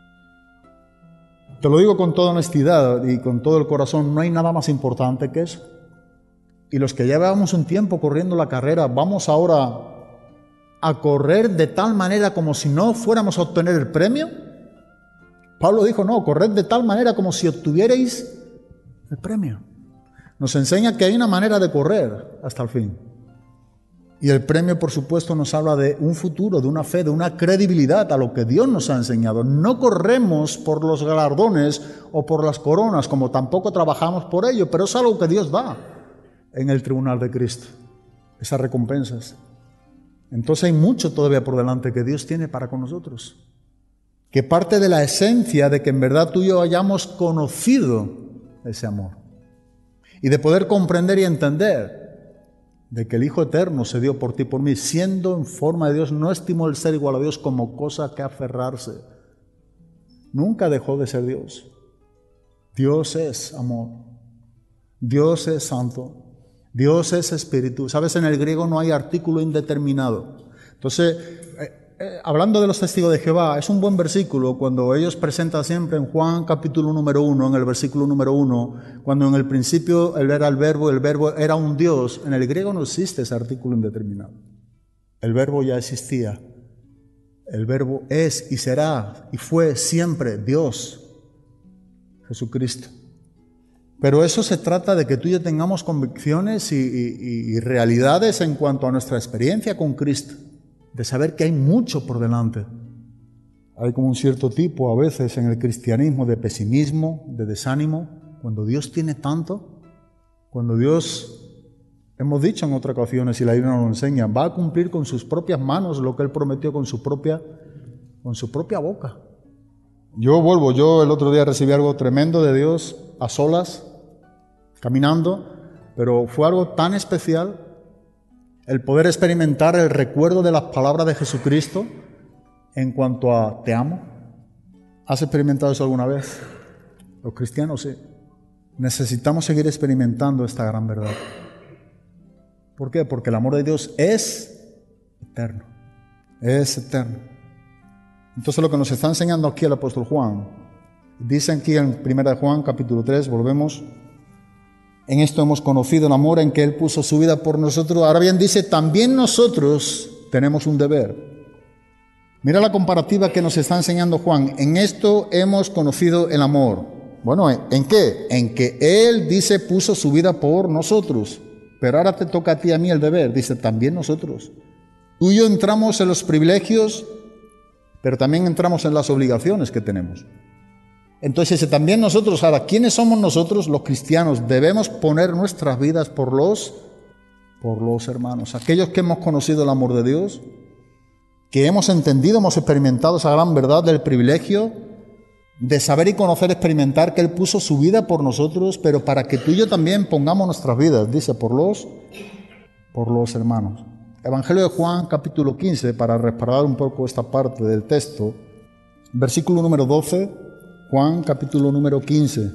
D: Te lo digo con toda honestidad y con todo el corazón, no hay nada más importante que eso. Y los que ya llevamos un tiempo corriendo la carrera, vamos ahora a correr de tal manera como si no fuéramos a obtener el premio. Pablo dijo, no, corred de tal manera como si obtuvierais el premio. Nos enseña que hay una manera de correr hasta el fin. Y el premio, por supuesto, nos habla de un futuro, de una fe, de una credibilidad a lo que Dios nos ha enseñado. No corremos por los galardones o por las coronas, como tampoco trabajamos por ello, pero es algo que Dios da en el tribunal de Cristo, esas recompensas. Entonces hay mucho todavía por delante que Dios tiene para con nosotros, que parte de la esencia de que en verdad tú y yo hayamos conocido ese amor. Y de poder comprender y entender de que el Hijo Eterno se dio por ti y por mí, siendo en forma de Dios, no estimó el ser igual a Dios como cosa que aferrarse. Nunca dejó de ser Dios. Dios es amor. Dios es santo. Dios es espíritu. Sabes, en el griego no hay artículo indeterminado. Entonces, eh, eh, hablando de los testigos de Jehová, es un buen versículo cuando ellos presentan siempre en Juan capítulo número uno, en el versículo número uno, cuando en el principio él era el verbo, el verbo era un Dios. En el griego no existe ese artículo indeterminado. El verbo ya existía. El verbo es y será y fue siempre Dios, Jesucristo. Pero eso se trata de que tú y yo tengamos convicciones y, y, y realidades en cuanto a nuestra experiencia con Cristo, de saber que hay mucho por delante. Hay como un cierto tipo a veces en el cristianismo de pesimismo, de desánimo, cuando Dios tiene tanto, cuando Dios, hemos dicho en otras ocasiones y la Biblia nos lo enseña, va a cumplir con sus propias manos lo que Él prometió con su propia, con su propia boca. Yo vuelvo, yo el otro día recibí algo tremendo de Dios a solas, caminando, pero fue algo tan especial el poder experimentar el recuerdo de las palabras de Jesucristo en cuanto a te amo. ¿Has experimentado eso alguna vez? Los cristianos sí. Necesitamos seguir experimentando esta gran verdad. ¿Por qué? Porque el amor de Dios es eterno. Es eterno. Entonces lo que nos está enseñando aquí el apóstol Juan, dice aquí en primera de Juan capítulo tres, volvemos, en esto hemos conocido el amor en que Él puso su vida por nosotros. Ahora bien dice, también nosotros tenemos un deber. Mira la comparativa que nos está enseñando Juan. En esto hemos conocido el amor. Bueno, ¿en qué? En que Él, dice, puso su vida por nosotros. Pero ahora te toca a ti y a mí el deber. Dice, también nosotros. Tú y yo entramos en los privilegios, pero también entramos en las obligaciones que tenemos. Entonces dice, también nosotros, ahora, ¿quiénes somos nosotros? Los cristianos. Debemos poner nuestras vidas por los, por los hermanos. Aquellos que hemos conocido el amor de Dios, que hemos entendido, hemos experimentado esa gran verdad del privilegio de saber y conocer, experimentar que Él puso su vida por nosotros, pero para que tú y yo también pongamos nuestras vidas, dice, por los, por los hermanos. Evangelio de Juan, capítulo quince, para respaldar un poco esta parte del texto, versículo número doce, Juan capítulo número quince.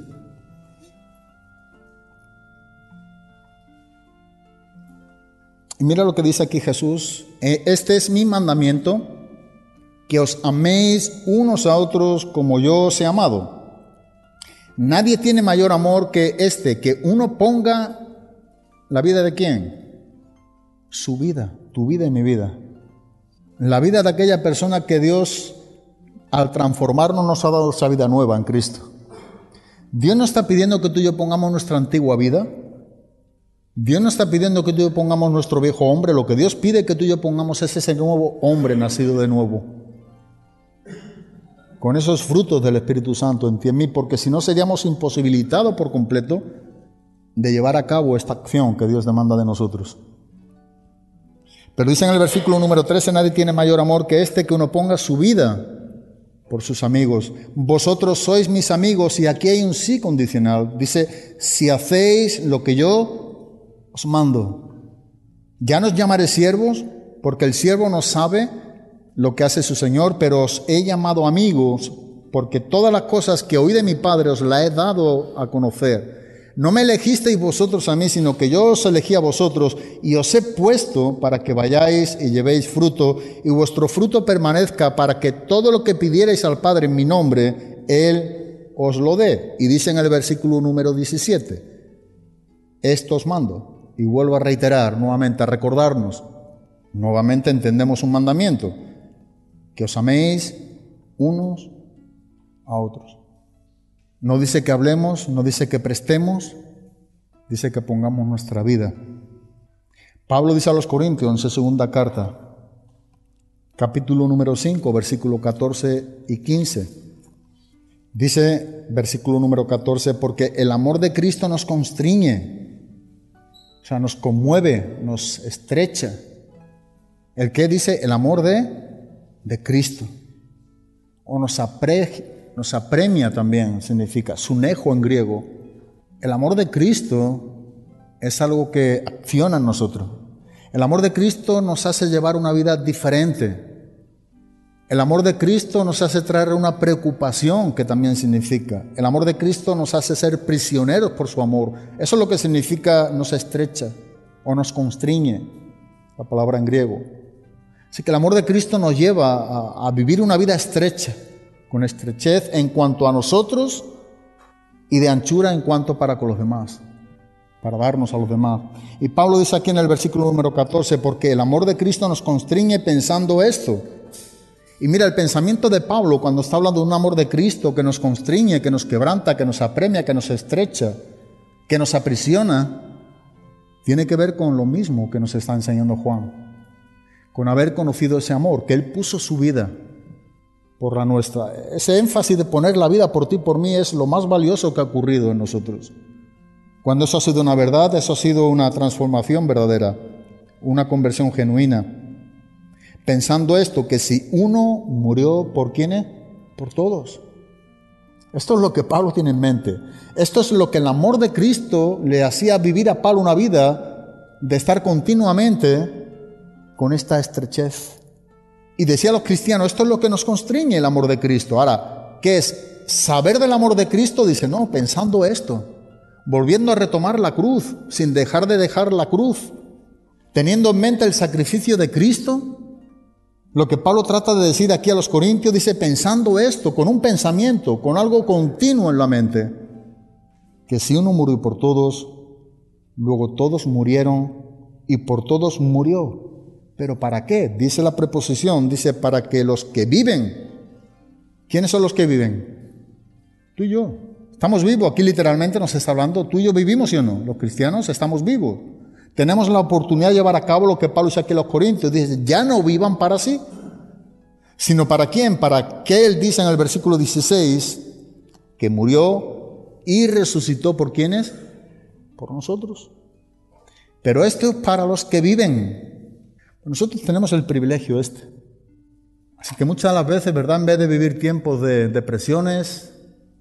D: Y mira lo que dice aquí Jesús. Este es mi mandamiento, que os améis unos a otros como yo os he amado. Nadie tiene mayor amor que este, que uno ponga la vida de quién. Su vida, tu vida y mi vida. La vida de aquella persona que Dios, al transformarnos, nos ha dado esa vida nueva en Cristo. Dios no está pidiendo que tú y yo pongamos nuestra antigua vida. Dios no está pidiendo que tú y yo pongamos nuestro viejo hombre. Lo que Dios pide que tú y yo pongamos es ese nuevo hombre nacido de nuevo, con esos frutos del Espíritu Santo en ti y en mí, porque si no seríamos imposibilitados por completo de llevar a cabo esta acción que Dios demanda de nosotros. Pero dice en el versículo número trece, nadie tiene mayor amor que este, que uno ponga su vida por sus amigos. Vosotros sois mis amigos, y aquí hay un sí condicional. Dice, si hacéis lo que yo os mando. Ya no os llamaré siervos, porque el siervo no sabe lo que hace su Señor, pero os he llamado amigos, porque todas las cosas que oí de mi Padre os las he dado a conocer. No me elegisteis vosotros a mí, sino que yo os elegí a vosotros, y os he puesto para que vayáis y llevéis fruto, y vuestro fruto permanezca, para que todo lo que pidierais al Padre en mi nombre, Él os lo dé. Y dice en el versículo número diecisiete, esto os mando, y vuelvo a reiterar nuevamente, a recordarnos, nuevamente entendemos un mandamiento, que os améis unos a otros. No dice que hablemos, no dice que prestemos, dice que pongamos nuestra vida. Pablo dice a los Corintios en su segunda carta, capítulo número cinco, versículo catorce y quince. Dice, versículo número catorce, porque el amor de Cristo nos constriñe, o sea, nos conmueve, nos estrecha. ¿El qué dice? El amor de, de Cristo. O nos apre, nos apremia también, significa, sunejo en griego. El amor de Cristo es algo que acciona en nosotros. El amor de Cristo nos hace llevar una vida diferente. El amor de Cristo nos hace traer una preocupación, que también significa. El amor de Cristo nos hace ser prisioneros por su amor. Eso es lo que significa nos estrecha o nos constriñe, la palabra en griego. Así que el amor de Cristo nos lleva a, a vivir una vida estrecha, con estrechez en cuanto a nosotros y de anchura en cuanto para con los demás, para darnos a los demás. Y Pablo dice aquí en el versículo número catorce, porque el amor de Cristo nos constriñe pensando esto. Y mira, el pensamiento de Pablo cuando está hablando de un amor de Cristo que nos constriñe, que nos quebranta, que nos apremia, que nos estrecha, que nos aprisiona, tiene que ver con lo mismo que nos está enseñando Juan, con haber conocido ese amor, que Él puso su vida por la nuestra. Ese énfasis de poner la vida por ti y por mí es lo más valioso que ha ocurrido en nosotros. Cuando eso ha sido una verdad, eso ha sido una transformación verdadera, una conversión genuina. Pensando esto, que si uno murió, ¿por quiénes? Por todos. Esto es lo que Pablo tiene en mente. Esto es lo que el amor de Cristo le hacía vivir a Pablo una vida de estar continuamente con esta estrechez. Y decía a los cristianos, esto es lo que nos constriñe el amor de Cristo. Ahora, ¿qué es? Saber del amor de Cristo, dice, no, pensando esto, volviendo a retomar la cruz, sin dejar de dejar la cruz, teniendo en mente el sacrificio de Cristo. Lo que Pablo trata de decir aquí a los Corintios, dice, pensando esto, con un pensamiento, con algo continuo en la mente, que si uno murió por todos, luego todos murieron y por todos murió. ¿Pero para qué? Dice la preposición, dice, para que los que viven. ¿Quiénes son los que viven? Tú y yo. Estamos vivos, aquí literalmente nos está hablando, tú y yo vivimos, ¿sí o no? Los cristianos estamos vivos. Tenemos la oportunidad de llevar a cabo lo que Pablo dice aquí a los Corintios. Dice, ya no vivan para sí, sino para quién, para que él dice en el versículo dieciséis, que murió y resucitó por quiénes, por nosotros. Pero esto es para los que viven. Nosotros tenemos el privilegio este. Así que muchas de las veces, ¿verdad? En vez de vivir tiempos de depresiones,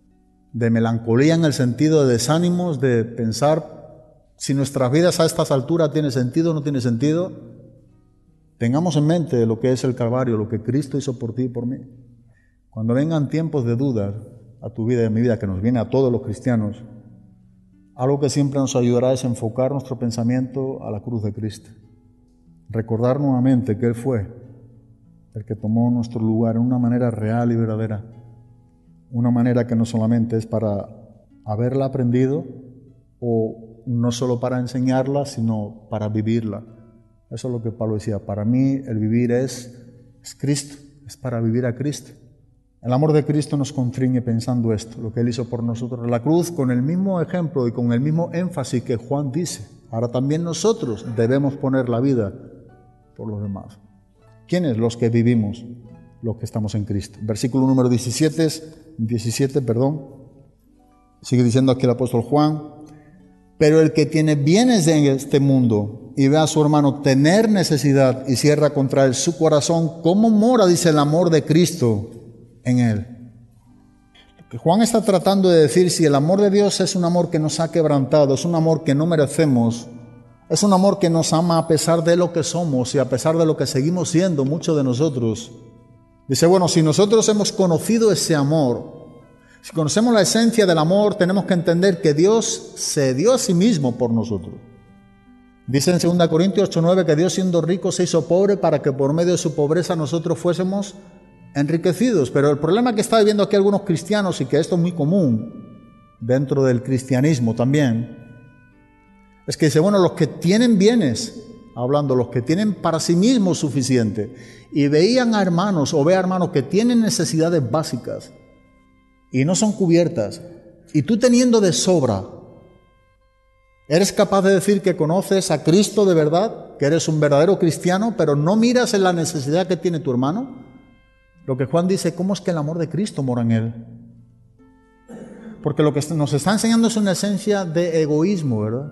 D: de melancolía en el sentido de desánimos, de pensar si nuestras vidas a estas alturas tienen sentido o no tiene sentido, tengamos en mente lo que es el Calvario, lo que Cristo hizo por ti y por mí. Cuando vengan tiempos de dudas, a tu vida y a mi vida, que nos viene a todos los cristianos, algo que siempre nos ayudará es enfocar nuestro pensamiento a la cruz de Cristo. Recordar nuevamente que Él fue el que tomó nuestro lugar en una manera real y verdadera. Una manera que no solamente es para haberla aprendido o no solo para enseñarla, sino para vivirla. Eso es lo que Pablo decía. Para mí el vivir es, es Cristo, es para vivir a Cristo. El amor de Cristo nos constriñe pensando esto, lo que Él hizo por nosotros en la cruz, con el mismo ejemplo y con el mismo énfasis que Juan dice. Ahora también nosotros debemos poner la vida por los demás. ¿Quiénes? Los que vivimos, los que estamos en Cristo. Versículo número diecisiete, diecisiete, perdón. Sigue diciendo aquí el apóstol Juan: pero el que tiene bienes en este mundo y ve a su hermano tener necesidad y cierra contra él su corazón, ¿cómo mora, dice, el amor de Cristo en él? Lo que Juan está tratando de decir, si el amor de Dios es un amor que nos ha quebrantado, es un amor que no merecemos, es un amor que nos ama a pesar de lo que somos y a pesar de lo que seguimos siendo muchos de nosotros. Dice, bueno, si nosotros hemos conocido ese amor, si conocemos la esencia del amor, tenemos que entender que Dios se dio a sí mismo por nosotros. Dice en segunda Corintios ocho nueve que Dios, siendo rico, se hizo pobre para que por medio de su pobreza nosotros fuésemos enriquecidos. Pero el problema que está viviendo aquí algunos cristianos, y que esto es muy común dentro del cristianismo también, es que dice, bueno, los que tienen bienes, hablando, los que tienen para sí mismos suficiente, y veían a hermanos o ve a hermanos que tienen necesidades básicas y no son cubiertas, y tú teniendo de sobra, ¿eres capaz de decir que conoces a Cristo de verdad? Que eres un verdadero cristiano, pero no miras en la necesidad que tiene tu hermano. Lo que Juan dice, ¿cómo es que el amor de Cristo mora en él? Porque lo que nos está enseñando es una esencia de egoísmo, ¿verdad?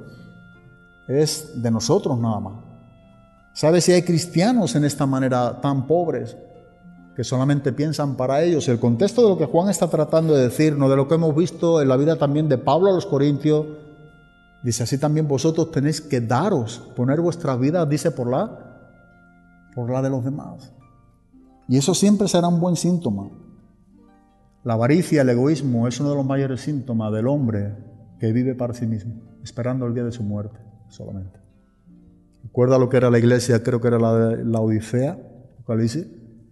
D: Es de nosotros nada más. ¿Sabes si hay cristianos en esta manera tan pobres que solamente piensan para ellos? El contexto de lo que Juan está tratando de decirnos, de lo que hemos visto en la vida también de Pablo a los Corintios, dice, así también vosotros tenéis que daros, poner vuestra vida, dice, por la, por la de los demás. Y eso siempre será un buen síntoma. La avaricia, el egoísmo, es uno de los mayores síntomas del hombre que vive para sí mismo, esperando el día de su muerte solamente. Recuerda lo que era la iglesia, creo que era la de la Odisea, Apocalipsis.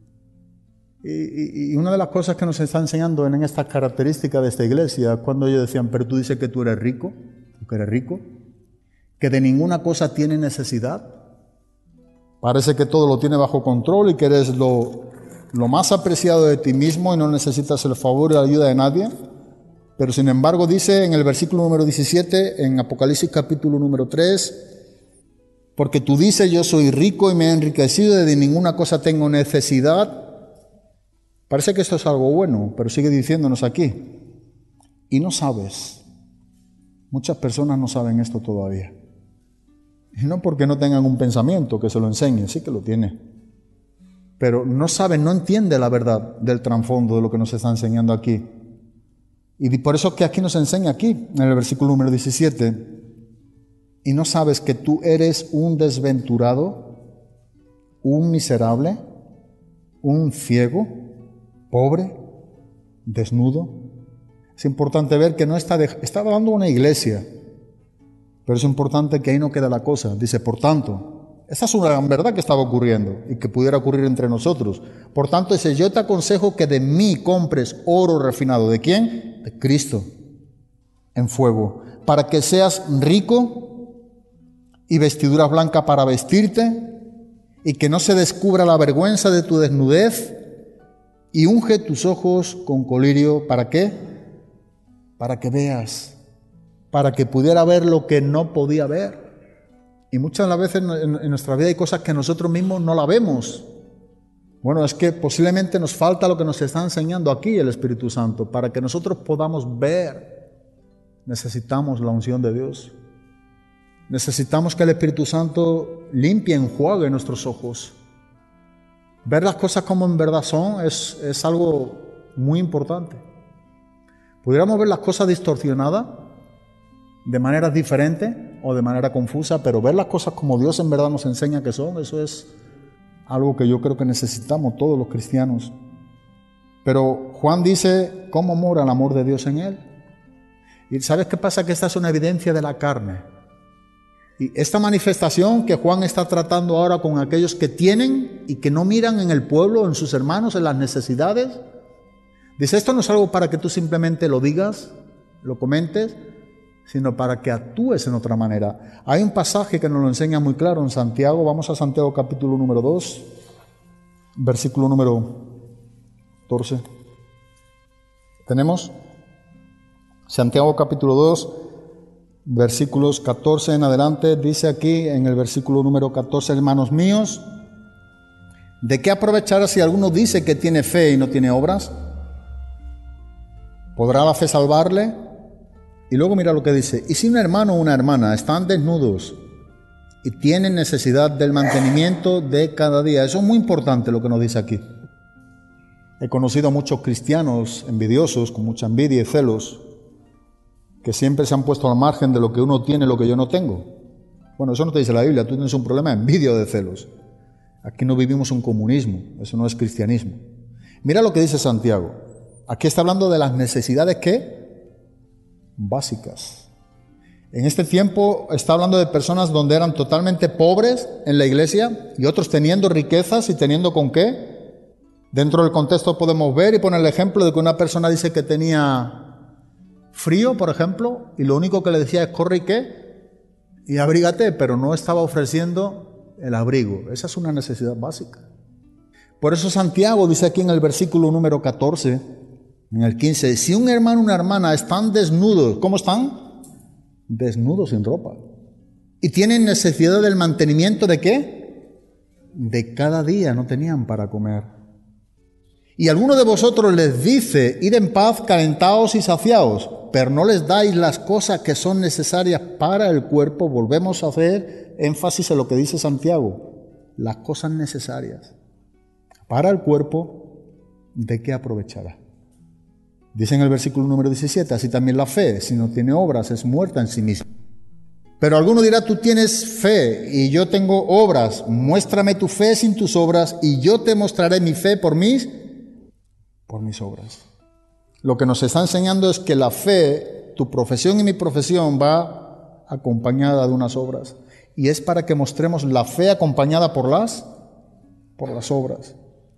D: Y, y, y una de las cosas que nos está enseñando en estas características de esta iglesia, cuando ellos decían, pero tú dices que tú eres rico, que eres rico, que de ninguna cosa tienes necesidad, parece que todo lo tiene bajo control y que eres lo, lo más apreciado de ti mismo y no necesitas el favor y la ayuda de nadie. Pero sin embargo dice en el versículo número diecisiete, en Apocalipsis capítulo número tres, porque tú dices, yo soy rico y me he enriquecido, de ninguna cosa tengo necesidad. Parece que esto es algo bueno, pero sigue diciéndonos aquí, y no sabes. Muchas personas no saben esto todavía. Y no porque no tengan un pensamiento que se lo enseñe, sí que lo tiene. Pero no saben, no entiende la verdad del trasfondo de lo que nos está enseñando aquí. Y por eso es que aquí nos enseña aquí, en el versículo número diecisiete, y no sabes que tú eres un desventurado, un miserable, un ciego, pobre, desnudo. Es importante ver que no está, de, está hablando de una iglesia, pero es importante que ahí no queda la cosa. Dice, por tanto, esa es una gran verdad que estaba ocurriendo y que pudiera ocurrir entre nosotros. Por tanto, dice, yo te aconsejo que de mí compres oro refinado. ¿De quién? De Cristo, en fuego, para que seas rico y vestiduras blancas para vestirte y que no se descubra la vergüenza de tu desnudez, y unge tus ojos con colirio. ¿Para qué? Para que veas, para que pudiera ver lo que no podía ver. Y muchas de las veces en, en nuestra vida hay cosas que nosotros mismos no la vemos. Bueno, es que posiblemente nos falta lo que nos está enseñando aquí el Espíritu Santo. Para que nosotros podamos ver, necesitamos la unción de Dios. Necesitamos que el Espíritu Santo limpie, enjuague nuestros ojos. Ver las cosas como en verdad son es, es algo muy importante. Pudiéramos ver las cosas distorsionadas, de maneras diferentes o de manera confusa, pero ver las cosas como Dios en verdad nos enseña que son, eso es algo que yo creo que necesitamos todos los cristianos. Pero Juan dice, cómo mora el amor de Dios en él. ¿Y sabes qué pasa? Que esta es una evidencia de la carne. Y esta manifestación que Juan está tratando ahora con aquellos que tienen y que no miran en el pueblo, en sus hermanos, en las necesidades, dice, esto no es algo para que tú simplemente lo digas, lo comentes, sino para que actúes en otra manera. Hay un pasaje que nos lo enseña muy claro en Santiago. Vamos a Santiago capítulo número dos, versículo número catorce. ¿Tenemos? Santiago capítulo dos, versículos catorce en adelante. Dice aquí en el versículo número catorce, hermanos míos, ¿de qué aprovechará si alguno dice que tiene fe y no tiene obras? ¿Podrá la fe salvarle? Y luego mira lo que dice, y si un hermano o una hermana están desnudos y tienen necesidad del mantenimiento de cada día. Eso es muy importante lo que nos dice aquí. He conocido a muchos cristianos envidiosos, con mucha envidia y celos, que siempre se han puesto al margen de lo que uno tiene, lo que yo no tengo. Bueno, eso no te dice la Biblia, tú tienes un problema de envidia o de celos. Aquí no vivimos un comunismo, eso no es cristianismo. Mira lo que dice Santiago. Aquí está hablando de las necesidades, ¿qué? Básicas. En este tiempo está hablando de personas donde eran totalmente pobres en la iglesia y otros teniendo riquezas y teniendo con qué. Dentro del contexto podemos ver y poner el ejemplo de que una persona dice que tenía frío, por ejemplo, y lo único que le decía es corre y qué, y abrígate, pero no estaba ofreciendo el abrigo. Esa es una necesidad básica. Por eso Santiago dice aquí en el versículo número catorce, en el quince, si un hermano o una hermana están desnudos, ¿cómo están? Desnudos sin ropa. Y tienen necesidad del mantenimiento de qué? De cada día, no tenían para comer. Y alguno de vosotros les dice, id en paz, calentaos y saciaos, pero no les dais las cosas que son necesarias para el cuerpo. Volvemos a hacer énfasis en lo que dice Santiago, las cosas necesarias para el cuerpo, ¿de qué aprovechará? Dice en el versículo número diecisiete, así también la fe, si no tiene obras, es muerta en sí misma. Pero alguno dirá, tú tienes fe y yo tengo obras, muéstrame tu fe sin tus obras y yo te mostraré mi fe por mis por mis obras. Lo que nos está enseñando es que la fe, tu profesión y mi profesión, va acompañada de unas obras. Y es para que mostremos la fe acompañada por las, por las obras.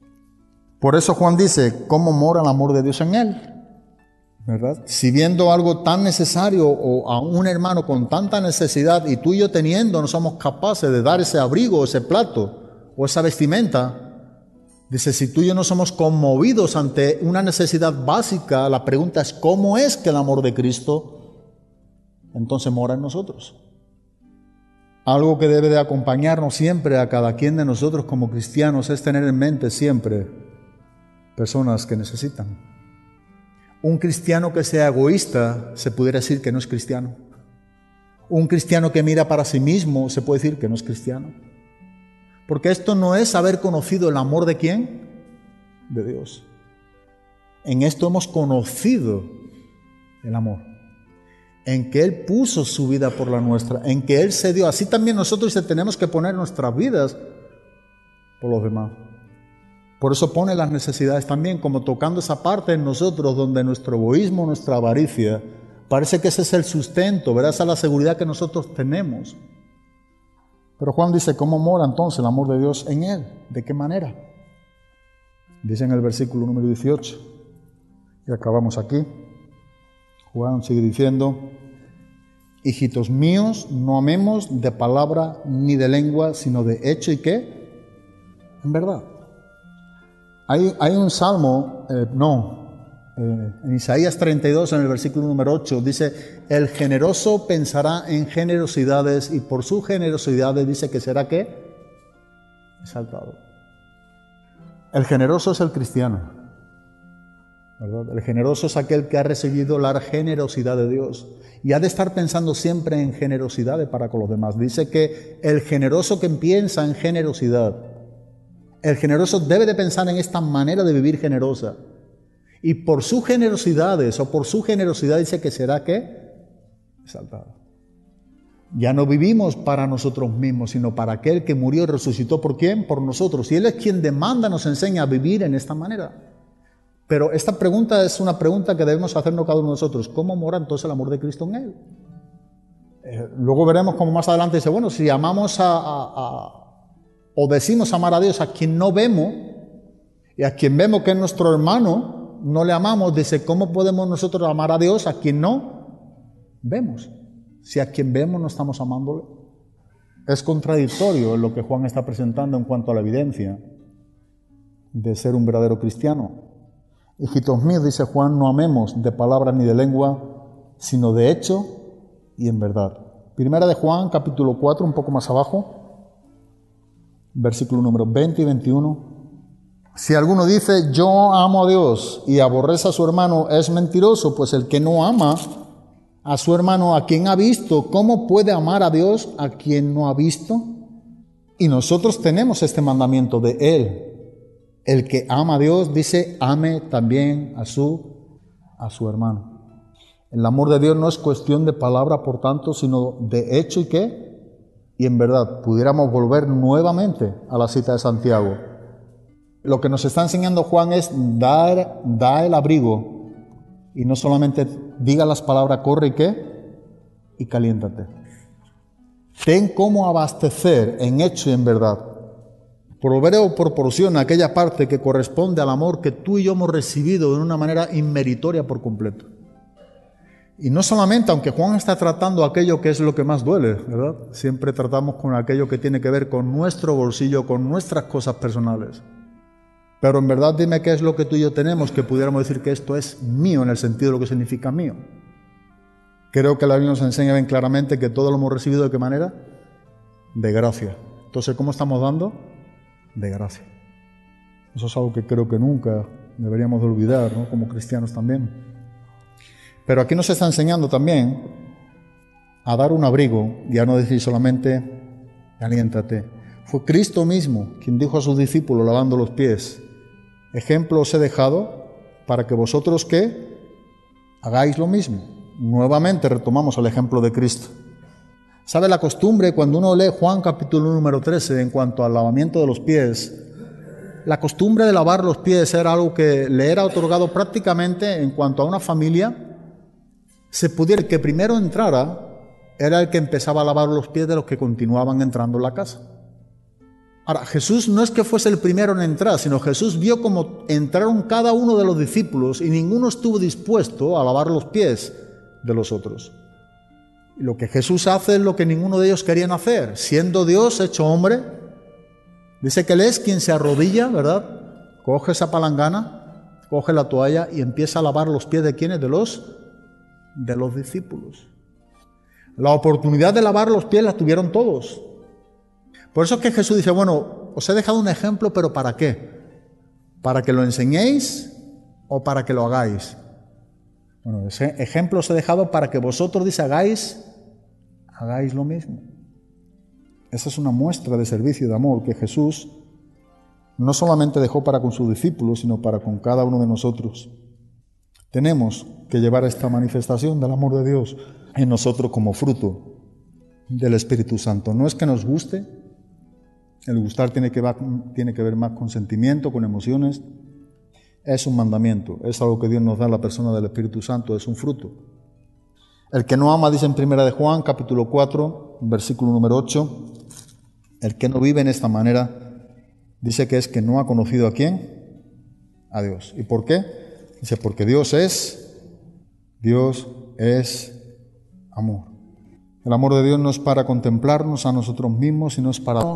D: Por eso Juan dice, ¿cómo mora el amor de Dios en él? ¿Verdad? Si viendo algo tan necesario o a un hermano con tanta necesidad y tú y yo teniendo no somos capaces de dar ese abrigo, ese plato o esa vestimenta. Dice, si tú y yo no somos conmovidos ante una necesidad básica, la pregunta es, ¿cómo es que el amor de Cristo entonces mora en nosotros? Algo que debe de acompañarnos siempre a cada quien de nosotros como cristianos es tener en mente siempre personas que necesitan. Un cristiano que sea egoísta se pudiera decir que no es cristiano. Un cristiano que mira para sí mismo se puede decir que no es cristiano. Porque esto no es haber conocido el amor de ¿quién? De Dios. En esto hemos conocido el amor. En que Él puso su vida por la nuestra. En que Él se dio. Así también nosotros tenemos que poner nuestras vidas por los demás. Por eso pone las necesidades también, como tocando esa parte en nosotros donde nuestro egoísmo, nuestra avaricia, parece que ese es el sustento, ¿verdad? Esa es la seguridad que nosotros tenemos. Pero Juan dice, ¿cómo mora entonces el amor de Dios en él? ¿De qué manera? Dice en el versículo número dieciocho, y acabamos aquí. Juan sigue diciendo, hijitos míos, no amemos de palabra ni de lengua, sino de hecho y qué, en verdad. Hay, hay un salmo, eh, no, eh, en Isaías treinta y dos, en el versículo número ocho, dice, el generoso pensará en generosidades y por su generosidades dice que será ¿qué? Exaltado. El generoso es el cristiano, ¿verdad? El generoso es aquel que ha recibido la generosidad de Dios y ha de estar pensando siempre en generosidades para con los demás. Dice que el generoso que piensa en generosidad, el generoso debe de pensar en esta manera de vivir generosa. Y por sus generosidades o por su generosidad dice que será ¿qué? Exaltado. Ya no vivimos para nosotros mismos, sino para aquel que murió y resucitó. ¿Por quién? Por nosotros. Y Él es quien demanda, nos enseña a vivir en esta manera. Pero esta pregunta es una pregunta que debemos hacernos cada uno de nosotros. ¿Cómo mora entonces el amor de Cristo en él? Eh, luego veremos como más adelante dice, bueno, si amamos a, a, a, o decimos amar a Dios a quien no vemos, y a quien vemos que es nuestro hermano, no le amamos, dice, ¿cómo podemos nosotros amar a Dios a quien no vemos? Si a quien vemos no estamos amándole. Es contradictorio en lo que Juan está presentando en cuanto a la evidencia de ser un verdadero cristiano. Hijitos míos, dice Juan, no amemos de palabra ni de lengua, sino de hecho y en verdad. Primera de Juan, capítulo cuatro, un poco más abajo, versículo número veinte y veintiuno. Si alguno dice, yo amo a Dios y aborrece a su hermano, es mentiroso, pues el que no ama a su hermano, a quien ha visto, ¿cómo puede amar a Dios a quien no ha visto? Y nosotros tenemos este mandamiento de Él. El que ama a Dios, dice, ame también a su, a su hermano. El amor de Dios no es cuestión de palabra, por tanto, sino de hecho y qué. Y en verdad, pudiéramos volver nuevamente a la cita de Santiago. Lo que nos está enseñando Juan es dar, da el abrigo y no solamente diga las palabras corre y qué, y caliéntate. Ten cómo abastecer en hecho y en verdad. Proverbio proporciona aquella parte que corresponde al amor que tú y yo hemos recibido de una manera inmeritoria por completo. Y no solamente, aunque Juan está tratando aquello que es lo que más duele, ¿verdad? Siempre tratamos con aquello que tiene que ver con nuestro bolsillo, con nuestras cosas personales. Pero en verdad dime qué es lo que tú y yo tenemos que pudiéramos decir que esto es mío en el sentido de lo que significa mío. Creo que la Biblia nos enseña bien claramente que todo lo hemos recibido ¿de qué manera? De gracia. Entonces, ¿cómo estamos dando? De gracia. Eso es algo que creo que nunca deberíamos de olvidar, ¿no? Como cristianos también. Pero aquí nos está enseñando también a dar un abrigo y a no decir solamente aliéntate. Fue Cristo mismo quien dijo a sus discípulos lavando los pies, ejemplo os he dejado para que vosotros ¿qué? Hagáis lo mismo. Nuevamente retomamos el ejemplo de Cristo. ¿Sabe la costumbre cuando uno lee Juan capítulo número trece en cuanto al lavamiento de los pies? La costumbre de lavar los pies era algo que le era otorgado prácticamente en cuanto a una familia. Se pudiera, el que primero entrara era el que empezaba a lavar los pies de los que continuaban entrando en la casa. Ahora, Jesús no es que fuese el primero en entrar, sino Jesús vio cómo entraron cada uno de los discípulos y ninguno estuvo dispuesto a lavar los pies de los otros. Y lo que Jesús hace es lo que ninguno de ellos querían hacer. Siendo Dios hecho hombre, dice que Él es quien se arrodilla, ¿verdad? Coge esa palangana, coge la toalla y empieza a lavar los pies de ¿quiénes? De los, de los discípulos. La oportunidad de lavar los pies la tuvieron todos. Por eso es que Jesús dice, bueno, os he dejado un ejemplo, pero ¿para qué? ¿Para que lo enseñéis o para que lo hagáis? Bueno, ese ejemplo os he dejado para que vosotros, dice, hagáis, hagáis lo mismo. Esa es una muestra de servicio y de amor que Jesús no solamente dejó para con sus discípulos, sino para con cada uno de nosotros. Tenemos que llevar esta manifestación del amor de Dios en nosotros como fruto del Espíritu Santo. No es que nos guste, el gustar tiene que, va, tiene que ver más con sentimiento, con emociones. Es un mandamiento, es algo que Dios nos da a la persona del Espíritu Santo, es un fruto. El que no ama, dice en Primera de Juan, capítulo cuatro, versículo número ocho, el que no vive en esta manera, dice que es que no ha conocido a quién, a Dios. ¿Y por qué? Dice, porque Dios es, Dios es amor. El amor de Dios no es para contemplarnos a nosotros mismos, sino es para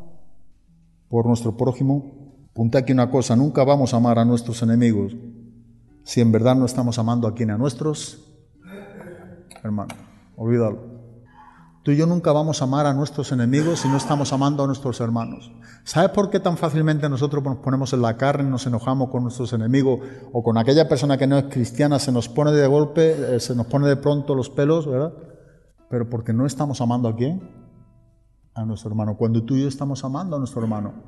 D: por nuestro prójimo. Apunta aquí una cosa, nunca vamos a amar a nuestros enemigos si en verdad no estamos amando a quién, a nuestros hermanos. Olvídalo. Tú y yo nunca vamos a amar a nuestros enemigos si no estamos amando a nuestros hermanos. ¿Sabes por qué tan fácilmente nosotros nos ponemos en la carne, nos enojamos con nuestros enemigos o con aquella persona que no es cristiana, se nos pone de golpe, se nos pone de pronto los pelos, ¿verdad? Pero porque no estamos amando a quién, a nuestro hermano. Cuando tú y yo estamos amando a nuestro hermano,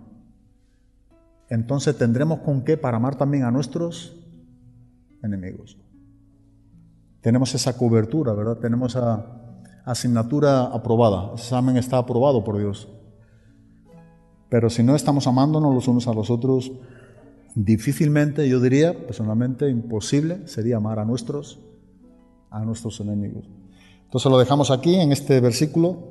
D: entonces tendremos con qué para amar también a nuestros enemigos. Tenemos esa cobertura, ¿verdad? Tenemos esa asignatura aprobada. Ese examen está aprobado por Dios. Pero si no estamos amándonos los unos a los otros, difícilmente, yo diría personalmente, imposible sería amar a nuestros, a nuestros enemigos. Entonces lo dejamos aquí en este versículo,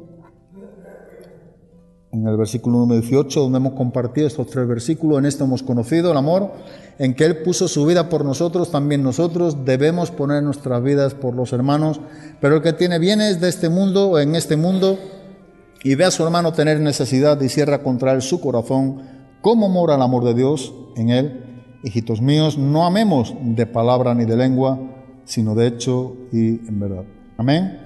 D: en el versículo número dieciocho, donde hemos compartido estos tres versículos. En esto hemos conocido el amor, en que Él puso su vida por nosotros, también nosotros debemos poner nuestras vidas por los hermanos. Pero el que tiene bienes de este mundo o en este mundo y ve a su hermano tener necesidad y cierra contra él su corazón, ¿cómo mora el amor de Dios en él? Hijitos míos, no amemos de palabra ni de lengua, sino de hecho y en verdad. Amén.